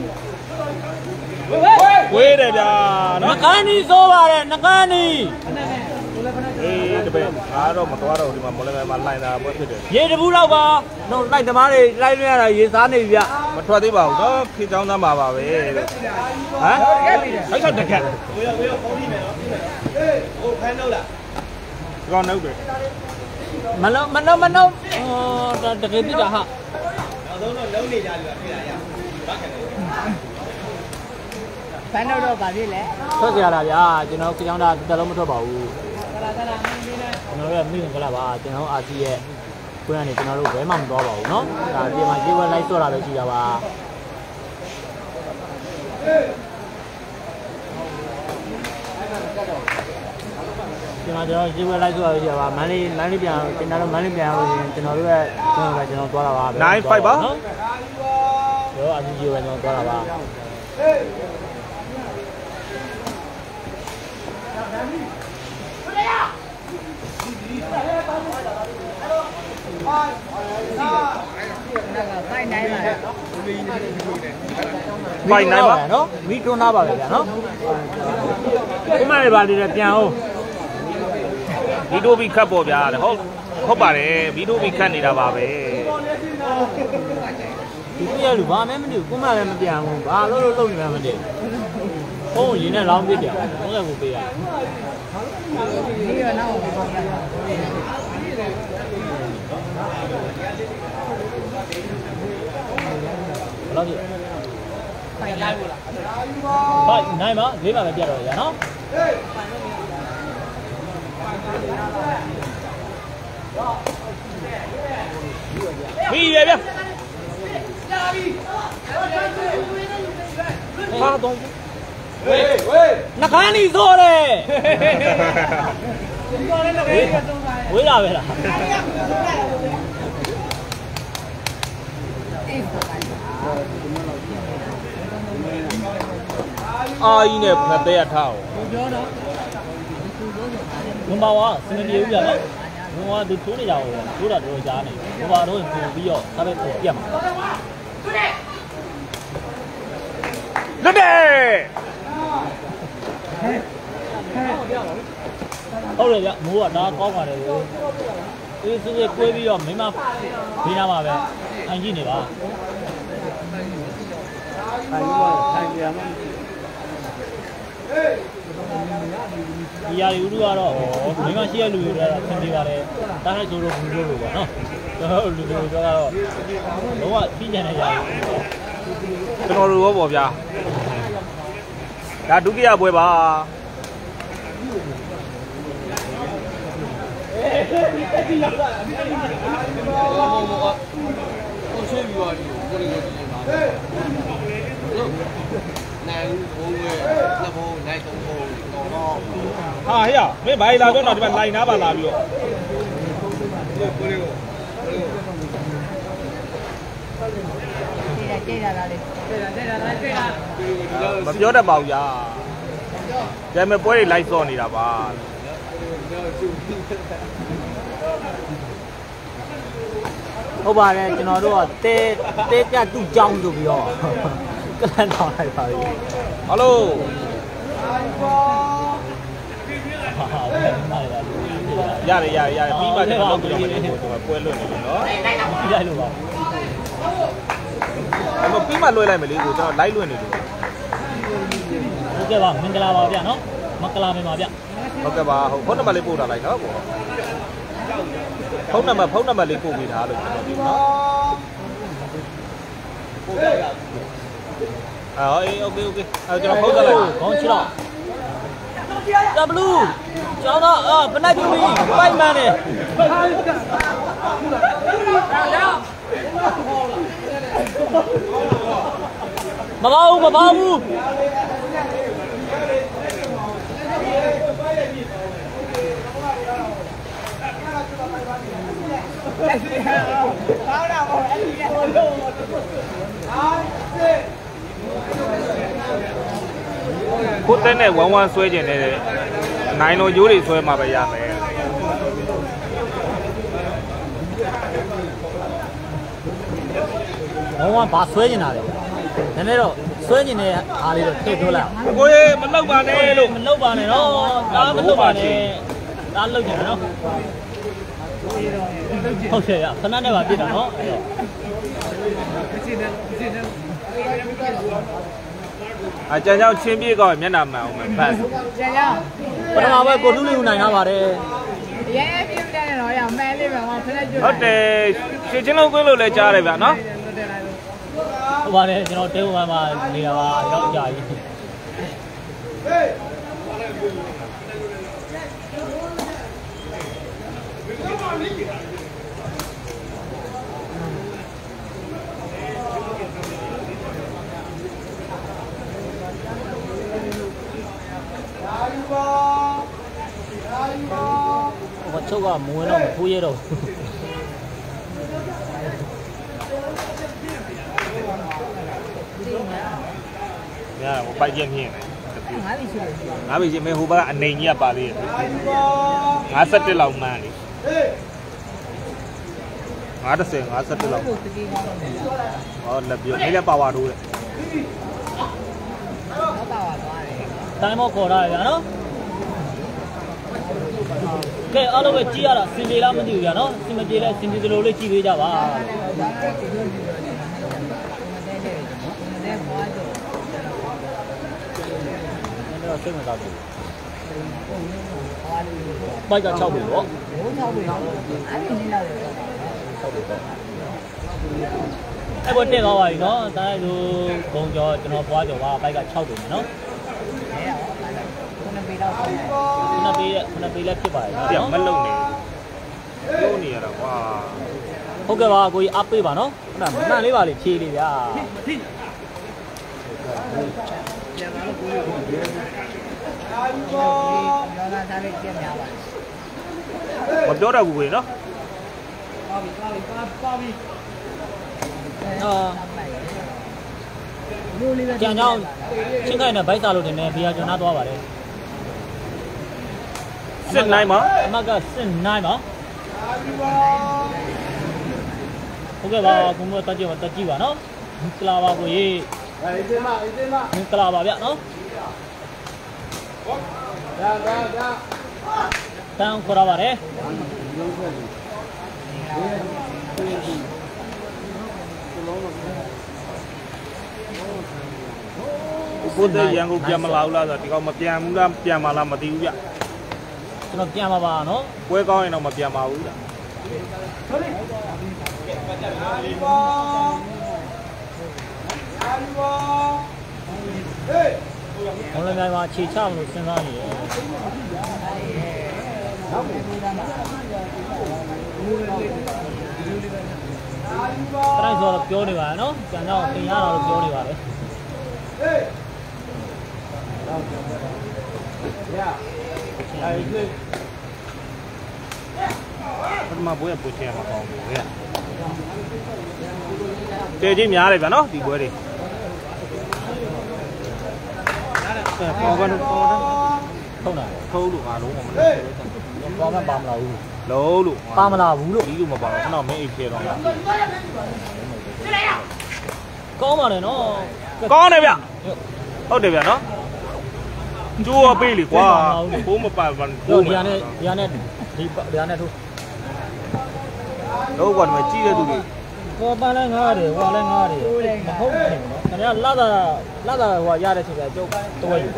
ဝေးတယ်ဗျာနော်နှကန်းကြီးစိုးပါတယ်နှကန်းကြီးအေးတပည့်ငါတော့မသွားတော့ဒီမှာမော်လမြိုင်မှာလှိုင်းတာပွဲဖြစ်တယ်ရေတပူးတော့ပါတော့လိုက်သမားတွေလိုက်လွှဲရတာရေစားနေပြီဗျမထွက်သေးပါဘူးတော့ခေချောင်းသားမှာပါပဲဟမ်ဟုတ်ကဲ့တကယ်ဝေးဝေးပေါင်းပြီးမယ်နော်အေးဟိုဖမ်းလို့လားကောင်းတော့ပဲမလုံးမလုံးမလုံးဟောတကယ်ပြတာဟာနောက်ဆုံးတော့လုံးနေကြပြီပါပြလာရဘာခံလဲဖမ်းတော့ဗာဖြစ်လဲထွက်ကြရတာဗျာကျွန်တော်ကြောင်းတာတစ်လုံးမထွက်ပါဘူးကလာကလာမင်းနေကျွန်တော်ရဲ့မိခင်ကလာပါကျွန်တော်အာစီရဲ့ကိုယ်ကနေကျွန်တော်တို့ဘဲမှမသွားပါဘူးเนาะဒါဒီမှာဒီဝက်လိုက်ဆော့တာပဲရှိတာပါဒီမှာကျွန်တော်ဒီဝက်လိုက်ဆော့တာပဲရှိတာပါမန်းလေးမန်းလေးပြန်ကျွန်တော်တို့မန်းလေးပြန်လို့ရှိရင်ကျွန်တော်တို့ရဲ့ကျွန်တော်ကကျွန်တော်သွားတာပါပဲnine fiveပါနော်ရောအာစီကြီးပဲကျွန်တော်သွားတာပါပိုင်နိုင်ပါပိုင်နိုင်ပါနော်မိတွန်းသားပါပဲဗျာနော်ဒီမှာလည်းပါလေပြန်အောင်ဗီဒီယိုပြီးခတ်ပေါ်ဗျာဟုတ်ဟုတ်ပါတယ်ဗီဒီယိုပြီးခတ်နေတာပါပဲဒီပြရလူဘာမှမသိဘူးကိုမလည်းမပြန်ဘူးဘာလို့လို့လုပ်နေမှမသိဘူးဟုတ်ရင်းနဲ့လောင်းပြပြန်ဟုတ်ကဲ့ကိုပေးရဒီရနောက်ဘယ်လောက်ကြည့်ပိုင်လိုက်ဘူးလားပိုင်နိုင်ပါလေးပါပဲပြတော့ရနော်ပြီးရဗျာဟာတော့ဝေးဝေးနှခမ်းနေစိုးတယ်ဝေးလာပဲလားအာကြီးနဲ့ဖတ်တဲ့ထားအောင်ပြောတော့ဘုံပါဝါစနေပြေဦးပြနော်ဘုံဝါသူထိုးနေကြအောင်ထိုးတာတော့ကြားနေဘုံပါတော့ပြင်ပြီးတော့ဆက်ပဲပြတ်မှာလက်တယ်ဟုတ်တယ်ဗျမိုးကဒါကောင်းပါတယ်လို့အေးစစ်စစ်ကွေးပြီးတော့မိမဘေးနားမှာပဲအန်ကြည့်နေပါအဲ့ဒီမှာထိုင်ကြမှာဒီရာယူလူကတော့မိမရှိရလူတွေတော့ဆင်ပြေပါတယ်တားလိုက်ဆိုတော့ဘူးလို့ပေါ့နော်ကျွန်တော်လူတွေကတော့တော့ပြီးကြနေကြတယ်ကျွန်တော်တို့ရောပေါ့ဗျာဒါဒုတိယပွဲပါဒီရောက်တာအများကြီးပါဟိုဟိုဟိုဆွေးပြီးတော့ဒီကိုလေးကိုဒီမှာနိုင်ဘုံဝဲနှစ်ဘုံနိုင်သုံးဘုံတော့ဟာဟေ့ရမင်းဘာလာပြောတော့ဒီမှာလိုင်နာပါလာပြီးတော့ကိုလေးကိုကြိတ်တာလားလေကြိတ်တာကြိတ်တာလားကြိတ်တာမပြောတတ်ပါဘူးညာကျဲမဲ့ပွဲတွေလိုက်စော့နေတာပါဟုတ်ပါတယ်ကျွန်တော်တို့ကတဲတဲပြတူ့ကြောင်းဆိုပြီးတော့ကလန်ထောင်းလိုက်ပါပြီဟယ်လိုရတယ်ရတယ်ရတယ်ပြီးမှကျွန်တော်လုပ်ပြီးတော့ကျွန်တော်ပွဲလွတ်နေပြီနော်ပြီးလိုက်လို့ပါအဲ့မပြီးမှလွှဲလိုက်မယ်လေကိုကျွန်တော်လိုက်လွတ်နေလို့ဟုတ်ကဲ့ပါမင်္ဂလာပါဗျာနော်မင်္ဂလာပင်ပါဗျဟုတ်ကဲ့ပါဟုတ်ဖုန်းနံပါတ်လေးပို့ထားလိုက်နော်ကိုဖုန်းနံပါတ်ဖုန်းနံပါတ်လေးပို့ပေးထားလို့ကျွန်တော်ဒီနော်ပို့ပြရအော်အေးโอเคโอเคအဲ့ကျွန်တော်ဖုန်းဆက်လိုက်ခေါင်းချတော့ W ကျောင်းသားအာဘယ်နဲ့ပြပြီးပိုက်မှန်တယ်မပါဘူးမပါဘူးကိုတဲ့နဲ့ဝမ်းဝမ်းဆွဲကျင်နေတဲ့နိုင်လိုရိုးတွေဆွဲမှာပဲရမယ်ဝမ်းဝမ်းဘာဆွဲကျင်တာလဲနည်းနည်းတော့ဆွဲကျင်တဲ့အားလေးတော့ထည့်ပြောလိုက်အောင်ကိုရေမလောက်ပါနဲ့လို့မလောက်ပါနဲ့နော်ဒါမလောက်ပါနဲ့ဒါလောက်ကျင်တာနော်ဟုတ်ကဲ့ရခဏနဲ့ပါပြစ်တာနော်အကြံကြောင့်ချင်းပြေကောမျက်နှာမှန်အောင်ပဲဖတ်ကြံကြောင့်ပထမပဲကိုလူလေးကိုနိုင်ထားပါတယ်ရဲပြပြတယ်တော့ရမှန်လေးပဲဟောခဏကျွတ်ဟုတ်တယ်ရှင်းချင်းလုံးကွင်းလို့လည်းကြားတယ်ဗျာနော်ဟုတ်ပါတယ်ကျွန်တော်တဲဝမ်မှာနေတာပါရောက်ကြကြီးဟေး我这个没那么富裕了。 呀，我拜见面。ငါပဲရှင်မဲဟိုဘက်ကနေကြီးကပါသေးတယ်ငါး၁၁လောက်မှန်းလေငါး၁၀ငါး၁၁လောက်ဟောလက်ပြောနေလည်းပါဝါတိုးတယ်တိုင်းမောခေါ်ထားရဗျာနော်ကဲအားလုံးပဲကြည့်ရတာစင်ပြေလားမသိဘူးဗျာနော်စင်မပြေလဲစင်ပြေသလိုလေးကြည့်ပေးကြပါစိတ်မသာဘူးပိုက်က၆ပြီပေါ့၆ပြီအဲ့ဒီနေလာတယ်၆ပြီပေါ့အဲ့ဘောတက်သွားပါပြီနော်ဒါလည်းဆိုဂုံကျော်ကျွန်တော်ပွားကျော်ပါပိုက်က၆ပြီနော်အဲ့ဒါခုနပေးတော့ခုနပေးခုနပေးလက်ဖြစ်ပါတယ်နော်ပြန်မလုံနေပြောနေရတာကွာဟုတ်ကဲ့ပါကိုကြီးအားပေးပါနော်ခုနမှန်လေးပါလေဖြေးလေးဗျာမပြောတော့ဘူးကွေနော်ပါပြီပါပြီပါပြီအော်ကျန်ကြောင်းချင်းခိုင်နဲ့ဗိုက်စားလို့တင်နေဘီယာကျွန်တော်သွားပါတယ်စစ်နိုင်ပါအမကစစ်နိုင်ပါဟုတ်ကဲ့ပါကိုမတက်ကြည့်ပါတက်ကြည့်ပါနော်ကလာပါကိုကြီးအေးတင်မအေးတင်မကလာပါဗျနော်ဒါဒါဒါတန်းခေါ်ရပါတယ်ကိုတဲ့ရန်ကုန်ပြန်မလာဘူးလားဆိုတော့ဒီကောင်မပြန်ဘူးလားပြန်မလားမသိဘူးဗျကျွန်တော်ပြန်ပါပါနော်ပွဲကောင်းရင်တော့မပြန်ပါဘူးဗျဟုတ်တယ်အာလီပါအာလီပါဟေးဘုံလည်းများမှာခြေချမလို့စဉ်းစားနေတယ်နောက်ပြန်ပြီးသားမှာတိုင်းဆိုတော့ပြောနေပါနော်ကျန်တော့တင်ရတာတော့ပြောနေပါတယ်ဟေးရအဲဒီပထမပွဲပို့ချင်မှာပေါ့ဗျာတဲကြီးများတယ်ဗျာနော်ဒီပွဲတွေပေါ်ကတော့ပေါ်တော့ထုံးတာထိုးလို့ငါလုံးမမလို့ပေါ်မှပါမလာဘူးလုံးလို့ပါမလာဘူးလို့ဒီလိုမပါတော့ခဏမင်းအိတ်ဖြဲတော့ကောင်းပါတယ်နော်ကောင်းတယ်ဗျဟုတ်တယ်ဗျနော်ကျိုးအပေးလေကွာဘိုးမပါဘူးဘိုးဒီကနေဒီကနေဒီဒီကနေထိုးတော့ကွာဒီမှာကြီးတဲ့သူတွေပေါ်ပန်းလဲငားတယ်ဟွာလဲငားတယ်မဟုတ်ဘူးနော်ခင်ဗျာလာတာလာတာဟွာရတဲ့ချိန်ကကျုပ်တော့ယူ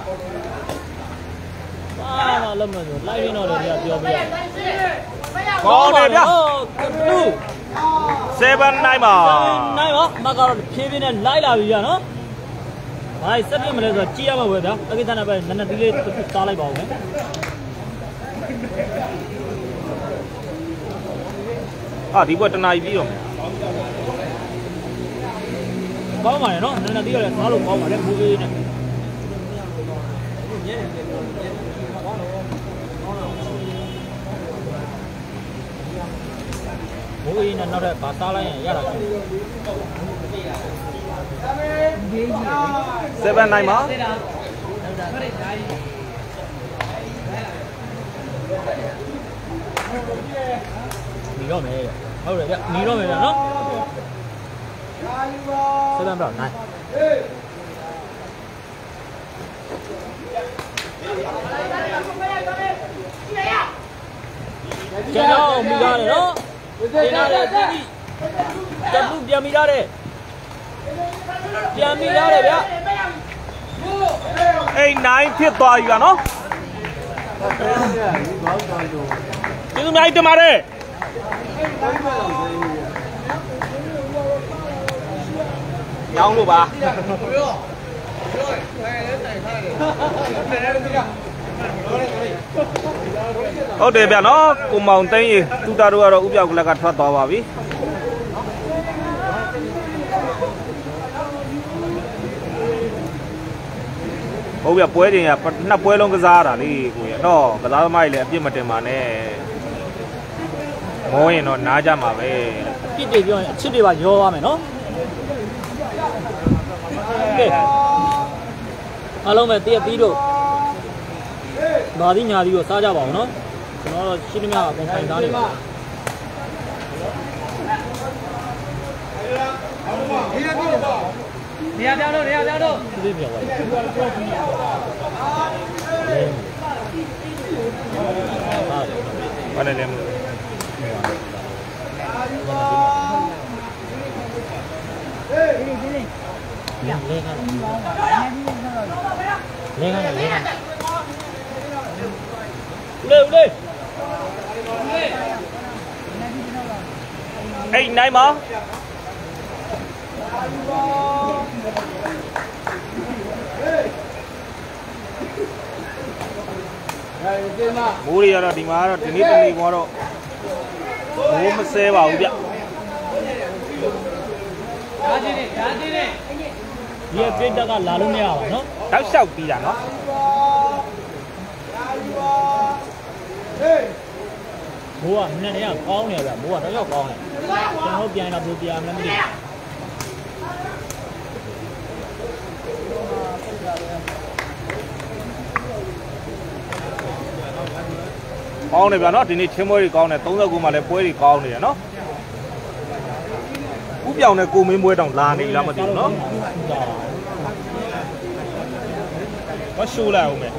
အာမလုံးမလို့လိုက်ရင်းတော့လည်းပြောပြရကောင်းတယ်ဗျလူ 7 9ပါနိုင်ပါမကတော့ဖြည်းဖြည်းနဲ့လိုက်လာပြီဗျာနော်ဟไอ้สัตว์นี่มันเลยก็เจี๊ยบมาเว้ยเด้อตะกี้ท่านไปนั่นน่ะที่เลยตาไล่บอกเนี่ยอ่ะဒီဘက်တနာကြီးပြီးတော့ကောင်းပါရဲ့နော်နည်းနည်းပြီးတော့စားလို့ကောင်းပါတယ်ဘူးကြီးနဲ့ဘူးကြီးနဲ့နောက်ထပ်ဗာစားလိုက်ရင်ရတာရှိတယ် seven nineမှာหนีတော့မယ်ဟုတ်တယ်ဗျหนีတော့မယ်ဗျနော်ဆက်တမ်းတော့နိုင်ကျန်တော့မိသားတယ်နော်ကျန်တော့တိတိတက်မှုပြန်မိသားတယ်ပြန်မိသားတယ်ဗျ eight nineဖြစ်သွားပြီပါနော်ကျေးဇူးများတင်ပါတယ်ညောင်းလို့ပါဟုတ်တယ်ဗျနော်ကိုမောင်သိန်းရေသူတာတို့ကတော့ဥပြောက်ကလက်ကထွက်သွားပါပြီဟုတ်ပြပွဲချိန်ကနှစ်ပွဲလုံးကစားတာလေကိုရတော့ကစားသမားကြီးလည်းအပြစ်မတင်ပါနဲ့မောရင်တော့နားကြမှာပဲအပြစ်တွေပြောရင်အချစ်တွေပါရောသွားမယ်နော်ကဲအားလုံးပဲတည့်ပြီးတော့ဘာသီးညာသီးကိုစားကြပါအောင်နော်ကျွန်တော်တို့ရှိသမျှအကုန်ဆိုင်သားနေပါနေရာပြောင်းတော့နေရာပြောင်းတော့ဒီပြောင်းပါဘာလဲလဲမလို့ဒီဒီလေးလေးလေးကလေးကလေးကလေးကလေလေ eight nineမှာမိုးတွေကတော့ဒီမှာကတော့ဒီနေ့တနေ့ကတော့မိုးမဆဲပါဘူးဗျဓာတ်ကြီးနဲ့ဓာတ်ကြီးနဲ့ဒီပြိတ္တကလာလို့မရပါဘူးနော်တောက်လျှောက်ပြီးတာနော်မိုးကနည်းနည်းကောင်းနေဗျမိုးကတောက်လျှောက်ကောင်းနေကျွန်တော်ပြန်လာဘူးပြန်မလို့မသိကောင်းတယ်ဗျာနော်ဒီနေ့ချင်းပွဲတွေကောင်းတယ်သုံးခုမှလည်းပွဲတွေကောင်းနေတယ်နော်ဥပြောင်နဲ့ကိုမင်းပွဲတောင်လာနေလားမသိဘူးနော်မရှိုးလိုက်အောင်မယ်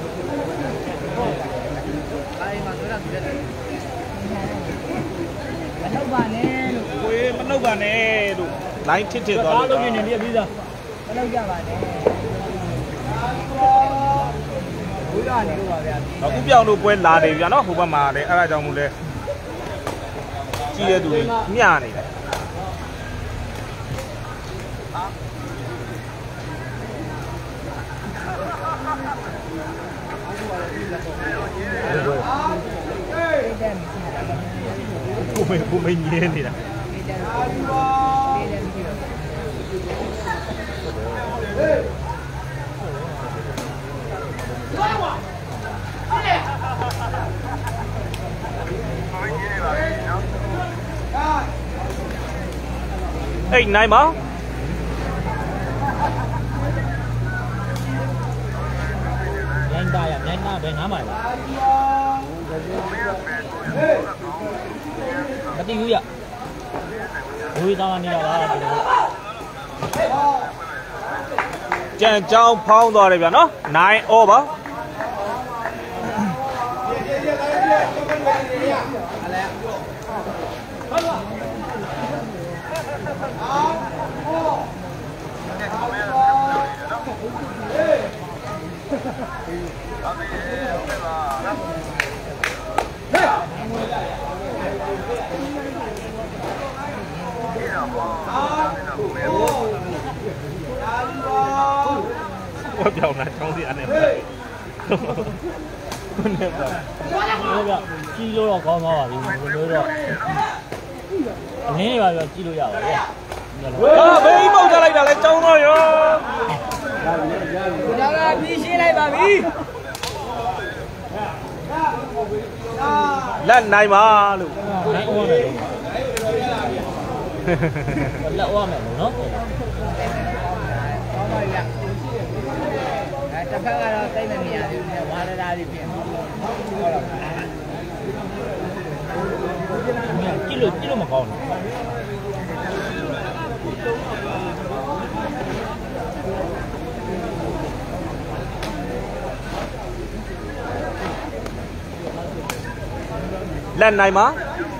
မနှုတ်ပါနဲ့လို့ကိုယ်မနှုတ်ပါနဲ့လို့ line ထစ်ထစ်သွားလို့ဖြစ်နေပြီပြီးသားမနှုတ်ကြပါနဲ့ဘုရားနေလို့ပါဗျာဥပြောင်တို့ပွဲလာနေဗျာနော်ဟိုဘက်မှာလည်းအဲ့ဒါကြောင့်မို့လဲကြီးတဲ့သူတွေမျှနေတယ်ကိုမေကိုမေညင်းနေတာeight nineမှာ nhanh tay à nhanh na bên hả mày cái gì vậy ui tao ăn đi đâu đó ကြံကြောင်းဖောင်းသွားတယ်ဗျာနော်nine over ဟေးว่าเปล่านะช่องที่อันนี้เนี่ยแบบကြီးလို့တော့ကောင်းသွားပါပြီဘယ်လိုတော့အနည်းပါတော့ကြီးလို့ရပါဗျာဟာဘေးပေါက်ကြလိုက်တာလဲចောင်းတော့ရောဒါကပြီးရှင်းလိုက်ပါပြီလက်နိုင်ပါလို့နိုင်အောင်မယ်လက်အောင်မယ်နော်ကောင်းပါပြီအဲတစ်ဖက်ကတော့တိတ်မမြင်ရသေးဘူးဝါရတာလေးပြင်ဟုတ်တော့ကြီးလို့ကြီးလို့မကောင်းဘူးလက်နိုင်ပါ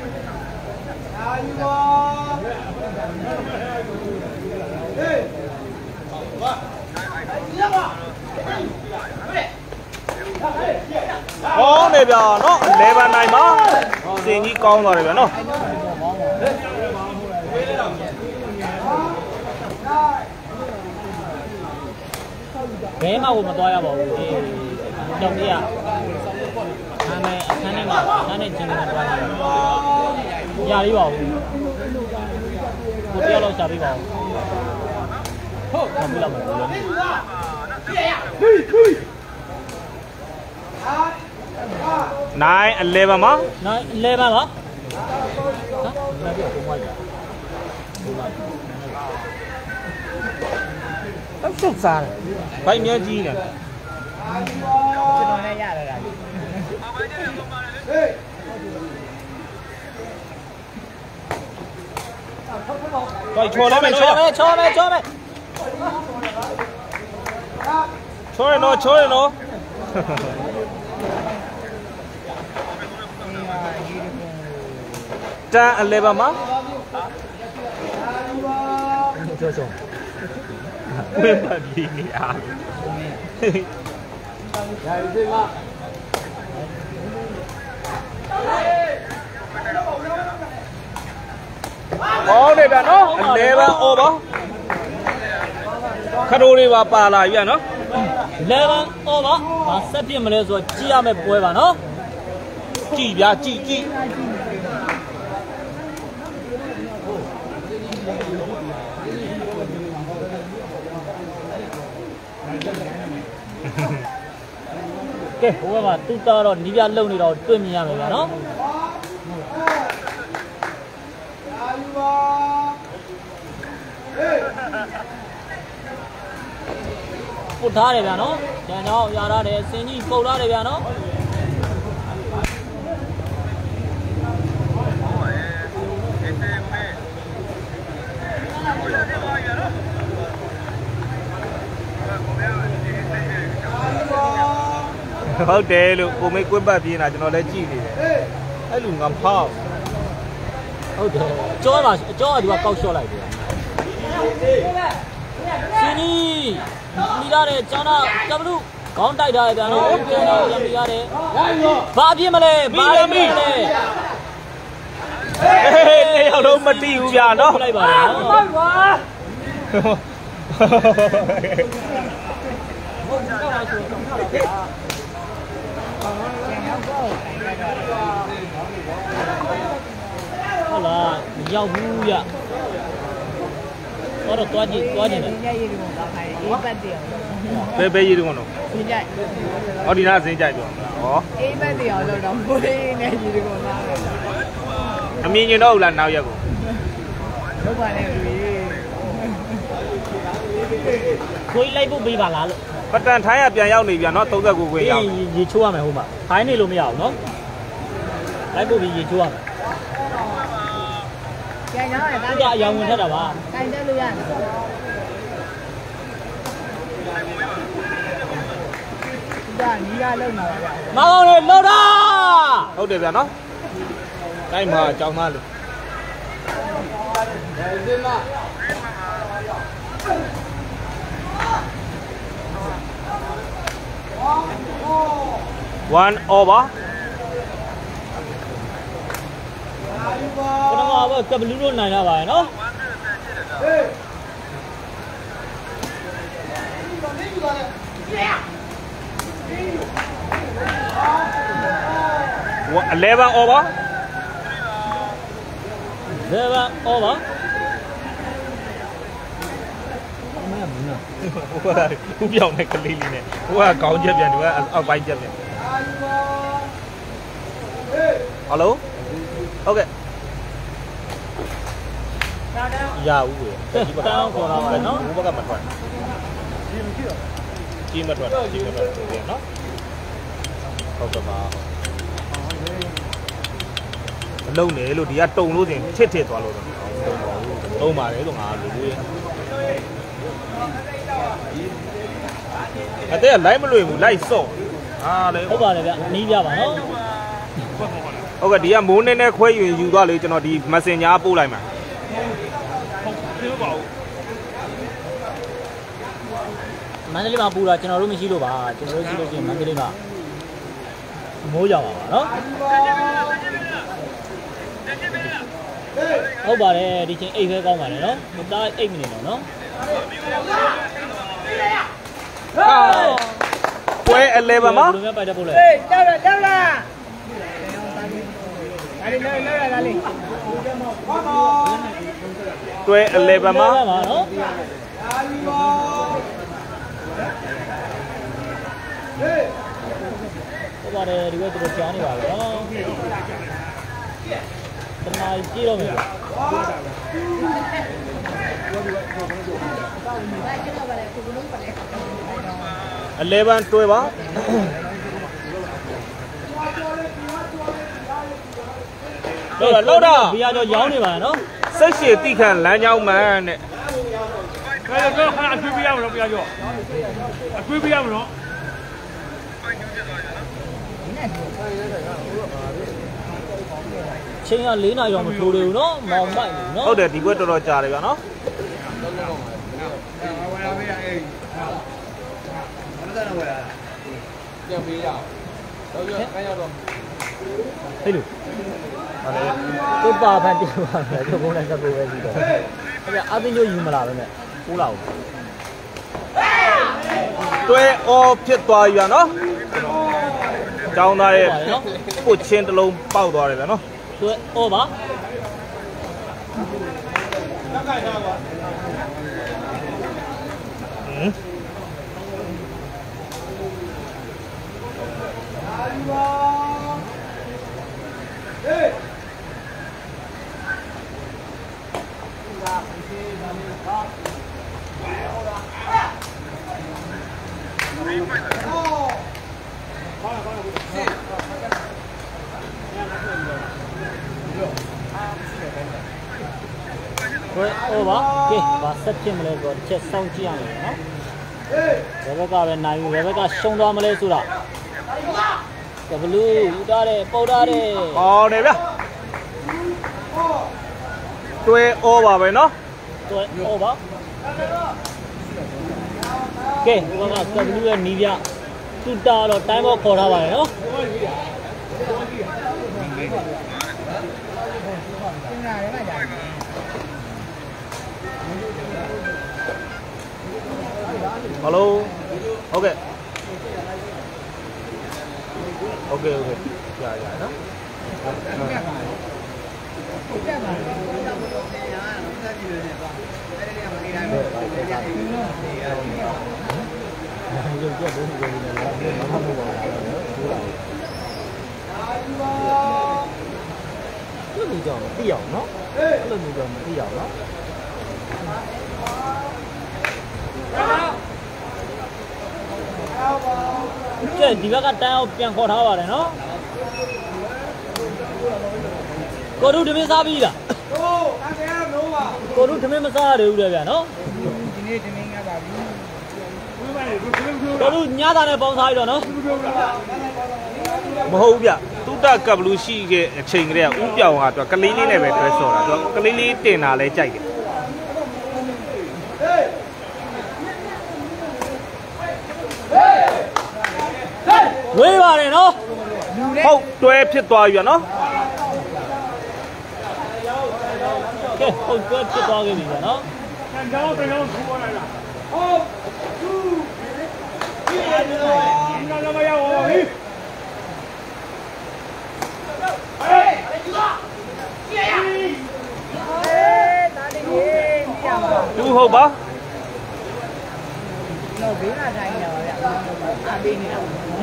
ကောင်းနေဗျာနော်လေဘာနိုင်ပါစင်ကြီးကောင်းသွားတယ်ဗျာနော်ဘဲမှကိုမသွားရပါဘူးဒီကြောင်ကြီးကအခန်းနဲ့အခန်းနဲ့မှာအခန်းနဲ့ချင်းနဲ့သွားနေတယ်ညာလေးပါဘူးကိုတယောက်လောက်ရှာပေးပါဦးဟုတ်မပြလောက်ပါဘူးနိုင်11ပါမနိုင်11ပါဟာနားပြောဘုံမရတော့စုစားတယ်ဘိုက်မြဲကြီးနေကျွန်တော်လည်းရတာဟေးတော့ချော်လိုက်မယ်ချော်ချောမယ်ချောမယ်ချော်ရနော်ချော်ရနော်တန်11ပါမချောချောဝင်းပတ်ပြီးနေအားရာဒီစိမကောင်းနေဗျာနော်11 over ခရိုးလေးပါပါလာပြီနော် 11 over ဘာဆက်ပြစ်မလဲဆိုတော့ကြည့်ရမယ့်ပွဲပါနော်ကြည်ဗျာကြည်ကြည်ကဲဟိုဘက်မှာတူတာတော့နီးပြလုံနေတော့တွေ့မြင်ရမယ်ဗျာနော်ပုတ်ထားတယ်ဗျာနော်ကျန်တော့ရရတယ်စင်ကြီးပုတ်ထားတယ်ဗျာနော်ဟုတ်တယ်လို့ကိုမေးကွင်းပတ်ပြင်းတာကျွန်တော်လည်းကြည့်နေတယ်အဲ့လူငါဖောက်ဟုတ်တယ်ကြောပါကြောကဒီကကောက်လျှော့လိုက်တယ်စင်းကြီးမိရတယ်ကျန်တော့ကမလူခေါင်းတိုက်ထားတယ်ဗျာနော်ကျန်တော့ရမိရတယ်ဘာပြင်းမလဲဘာပြင်းမလဲဟေးတယောက်လုံးမတိဘူးဗျာနော်လိုက်ပါလားဟုတ်ပါဟုတ်လားရောက်ဘူးရတော့တော့ကြည့်တော့ကြည့်တယ်ညရည်ကိုပါခိုင်းအေးပတ်တယ်ဘယ်ဘယ်ရည်တုံးတော့ဒီကြိုက်ဟောဒီနာစင်းကြိုက်ပြောဟောအေးပတ်တယ်အောင်လို့တော့ဘိုးလေးနဲ့ရည်ကိုနားတယ်အမြင်ကျင်တော့ဘူးလားနောက်ရက်ကိုလောက်ပါနဲ့လူကြီးခွေးလိုက်ဖို့ပေးပါလားလို့ပတန်ထိုင်းကပြန်ရောက်နေပြန်နော်39ခွေးရောက်ရေချိုးရမယ်ဟုတ်ပါခိုင်းနေလို့မရဘူးနော်လိုက်ဖို့ပြီးရေချိုးရမယ်ကျန်တော့လည်းဒါကအယောင်ဝင်ထက်တာပါခိုင်းတယ်လို့ရတယ်ဒါနီးရလုံနေတာဗျာမအောင်လေလှုပ်တာဟုတ်တယ်ဗျာနော်တိုင်းမှာအကြောင်းသားလို့one over ပထမဘကဘလူးတို့နိုင်တာပါရနော် eleven over eleven over ဟိုကခုပြောင်းတဲ့ကလေးလေးနဲ့ဟိုကခေါင်းချက်ပြန်ဒီကအောက်ပိုင်းချက်ပြန်ဟယ်လိုဟုတ်ကဲ့ရဦးပဲဒီဘက်ကခေါ်တာပဲနော်ဘက်ကမထွက်ကြီးမထွက်ကြီးမထွက်တယ်နော်ဟုတ်ကဲ့ပါမလုံနေလို့ဒီကတုံလို့စဉ်ချစ်ထစ်သွားလို့တော့သုံးပါတယ်လို့ငါလူကြီးအတဲ့လိုက်မလွေဘူးလိုက်စော့ဟာလေဟုတ်ပါတယ်ဗျနီးပြပါနော်ဟုတ်ကဲ့ဒီကမိုးနေနဲ့ခွဲယူယူသွားလေကျွန်တော်ဒီ messenger ပို့လိုက်မှာဟုတ်ပါဘူးမန္တလေးမှာပူတာကျွန်တော်တို့မရှိလို့ပါကျွန်တော်တို့ရှိလို့ရှိရင်မန္တလေးမှာမိုးကြပါပါနော်ဟုတ်ပါတယ်ဒီချိန်အိတ်ပဲကောင်းပါတယ်နော်မသားအိတ်မနေတော့နော်ပွဲelevenမှာဘယ်လိုမျိုးပိုက်တဲ့ပို့လဲဟေးကြောက်ရကြောက်လားဒါလေးလောက်လောက်ရဒါလေးတွဲelevenမှာပါနော်ဟုတ်ပါတယ်ဒီကတို့ကြားနေပါပြီနော်တနားကြည့်တော့မယ် eleven တွဲပါလောက်တော့လောက်တော့ဘီယာကျော်ရောင်းနေပါနော်စိတ်ရှည်တိခန့်လမ်းကြောင်းမှန်တဲ့ဘယ်လိုခဏအခွေးပြရမလို့ပြကြောအခွေးပြရမလို့ချိန်က၄နာရီတော့မထိုးသေးဘူးနော်မောင်မိုက်နော်ဟုတ်တယ်ဒီဘက်တော်တော်ကြာတယ်ဗျာနော်ဝယ်လာပေးရအေးဘာလို့လဲဝယ်လာပြန်ပေးရအောင်တော့ပြခိုင်းရတော့ဟဲ့လို့ဟာလေသူ့ပါဖန်တင်ပါမယ်သူ့ဘုန်းနဲ့စကူပဲရှိတော့အဲ့ဒါအသင်းကျယူမလာပဲနဲ့ပိုးလာဘူးတွဲအော်ဖြစ်သွားပြီဗျာနော်ကျောင်းသားရဲ့ပုတ်ချင်းတစ်လုံးပေါက်သွားတယ်ဗျာနော်သူအော်ပါဟင်သူအော်ပါကဲဘာဆက်ဖြစ်မလဲဆိုတော့တစ်ချက်စောင့်ကြည့်ရမယ်နော်ဘယ်ဘက်ကပဲနိုင်ဘယ်ဘက်ကရှုံးသွားမလဲဆိုတာကဘလူးယူထားတယ်ပုတ်ထားတယ်ဟောတယ်ဗျာတွဲအော်ပါပဲနော်သူအော်ပါကဲဟိုကကဘလူးရဲ့နီးပြသူတာတော့တိုင်းဘောခေါ်ထားပါတယ်နော်ဟယ်လိုဟုတ်ကဲ့โอเคโอเคကြာကြာနော်သူ့လူကြောင့်မသိအောင်နော်အဲ့လိုမျိုးကြောင့်မသိအောင်နော်ကျဒီဘက်ကတန်းအောင်ပြန်ခေါ်ထားပါတယ်နော်ကိုတို့တမင်းစားပြီလားဟုတ်အဖေကတော့ပါကိုတို့တမင်းမစားရဘူးလေဗျာနော်ဒီနေ့တမင်းငါပါပြီကိုတို့ညသားနဲ့ပေါင်းစားရတော့နော်မဟုတ်ဘူးဗျတုတ္တကပ်ဘလူးရှိခဲ့အချိန်ကလေးကဥပြောင်ကသူကလေးလေးနဲ့ပဲတွဲဆော်တာသူကလေးလေးတင်တာလဲကြိုက်တယ်ဝေးပါတယ်နော်ဟုတ်တွဲဖြစ်သွားပြီဗျနော်ကဲဟုတ်ကဲ့ဖြစ်သွားပြီဗျာနော်ပြန်တော့ပြန်တော့ထူပေါ်လာလားဟုတ်ดูหกปะเราบีน่าใจเดียวเนี่ยอาบีนี่นะ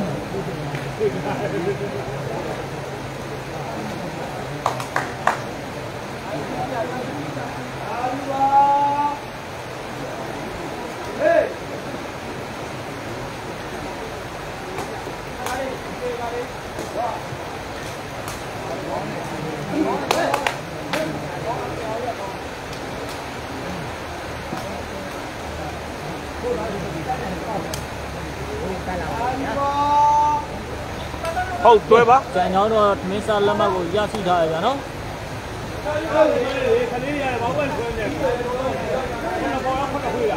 ဟုတ်တွဲပါကျန်ကြောင်းတော့မင်းစားလက်မှတ်ကိုရရှိထားရပြန်နော်ခလေးရတယ်ဘာမှမဆွဲနေဘူးဘောရဖတ်ခွေးရ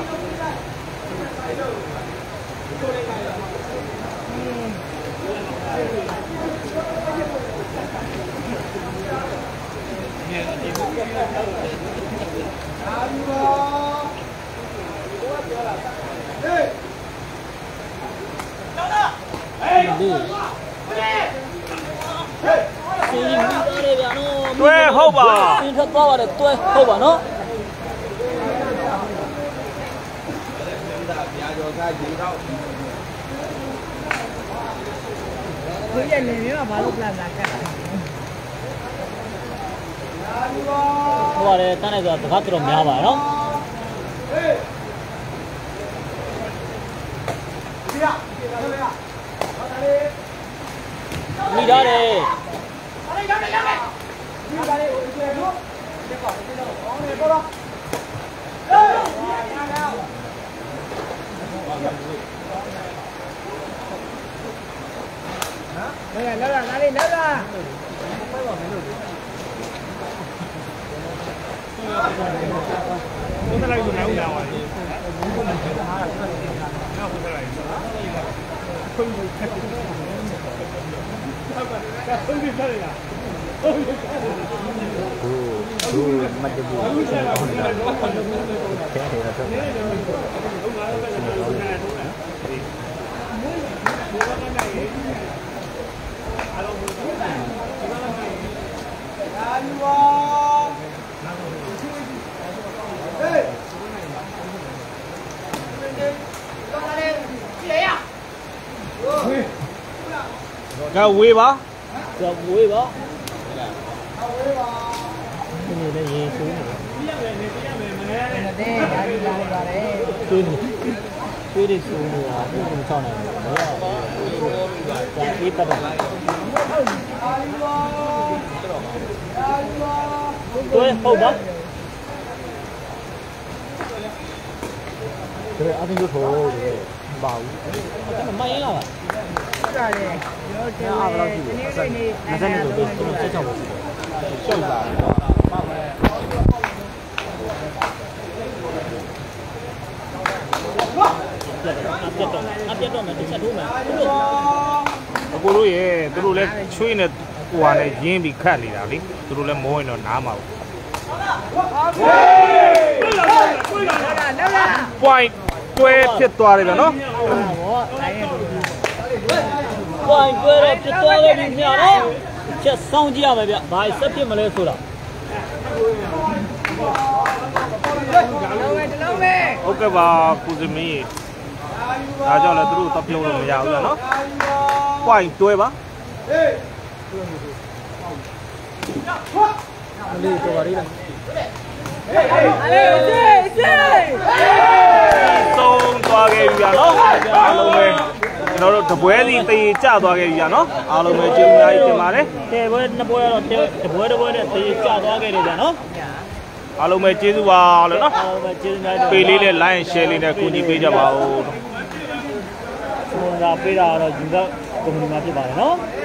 ဒီစီမီသားလေးဗျာနော်တွဲဟုတ်ပါစီထပ်သွားပါတယ်တွဲဟုတ်ပါနော်ကိုရဲ့လေမျိုးကဘာလို့ပလန်လာကတ်တာဟိုပါတယ်တန်းလိုက်ဆိုတာတကားတော်တော်များပါနော်မိသားတယ်လောက်လာလာလေးလောက်လာဘုရားလိုက်ကိုနောက်လာပါလေနောက်ဘုရားလိုက်ခုံးခုံးဟုတ်ပါကဲခုံးပြတယ်လားဟုတ်ပြီဘူးမတ်ဘူးဟုတ်တယ်ဟုတ်တယ်ကဲဝေးပါကြဝေးပါဒီနေ့လည်းရေဆိုးနေတဲ့ဒါကြီးလာနေပါတယ်တွေးနေတွေးနေဆိုးနေတာဘယ်လိုချောင်းနေလဲကြာအေးတက်တော့တွဲဟုတ်ပါဒီအတင်းတို့ထိုးတယ်မပါဘူးအဲ့ဒါမရင်လာပါဟုတ်တယ်ရောတယ်အားဘယ်လောက်ရှိလဲဆက်နေနှစ်စက်နေလို့ကျွန်တော်ဆက်ချောက်ပါရှိတယ်ရှုပ်လာတယ်ပေါ့အပြတ်တော့အပြတ်တော့မယ်တစ်ချက်ထိုးမယ်သူတို့အကိုတို့ရဲ့သူတို့လည်းချွေးနေဟိုဟာနဲ့ရင်းပြီးခတ်နေတာလေသူတို့လည်းမိုးရင်တော့နားမှာဘူးလောက်လာလောက်လာ point တွဲဖြစ်သွားတယ်ဗျနော်ဘောတိုင်းရဲ့ဝိုင်းတွဲတော့ပြတ်သွားခဲ့ပြီမြတ်နော်ချက်စောင်းကြည့်ရမယ်ဗျဘာဆက်ဖြစ်မလဲဆိုတာလုံးဝတလုံးပဲဟုတ်ကဲ့ပါကုသမီးဒါကြောင့်လည်းသူတို့တော့ပြုံးလို့မရဘူးဗျနော် point တွဲပါလေးတော်ပါလေးလားအေးစေးစေးသုံးသွားခဲ့ပြီဗျနော်အားလုံးပဲကျွန်တော်တို့တပွဲစီတေးကျသွားခဲ့ပြီဗျနော်အားလုံးပဲကျေးဇူးအများကြီးတင်ပါတယ်တဲပွဲနှစ်ပွဲတော့တပွဲတစ်ပွဲနဲ့သေချသွားခဲ့တယ်ဗျာနော်အားလုံးပဲကျေးဇူးပါလို့နော်အားလုံးပဲကျေးဇူးများတယ်ပေးလေးနဲ့ like and share လေးနဲ့ကူညီပေးကြပါဦးဟိုကပေးတာတော့ယူကကုမ္ပဏီမှာဖြစ်ပါတယ်နော်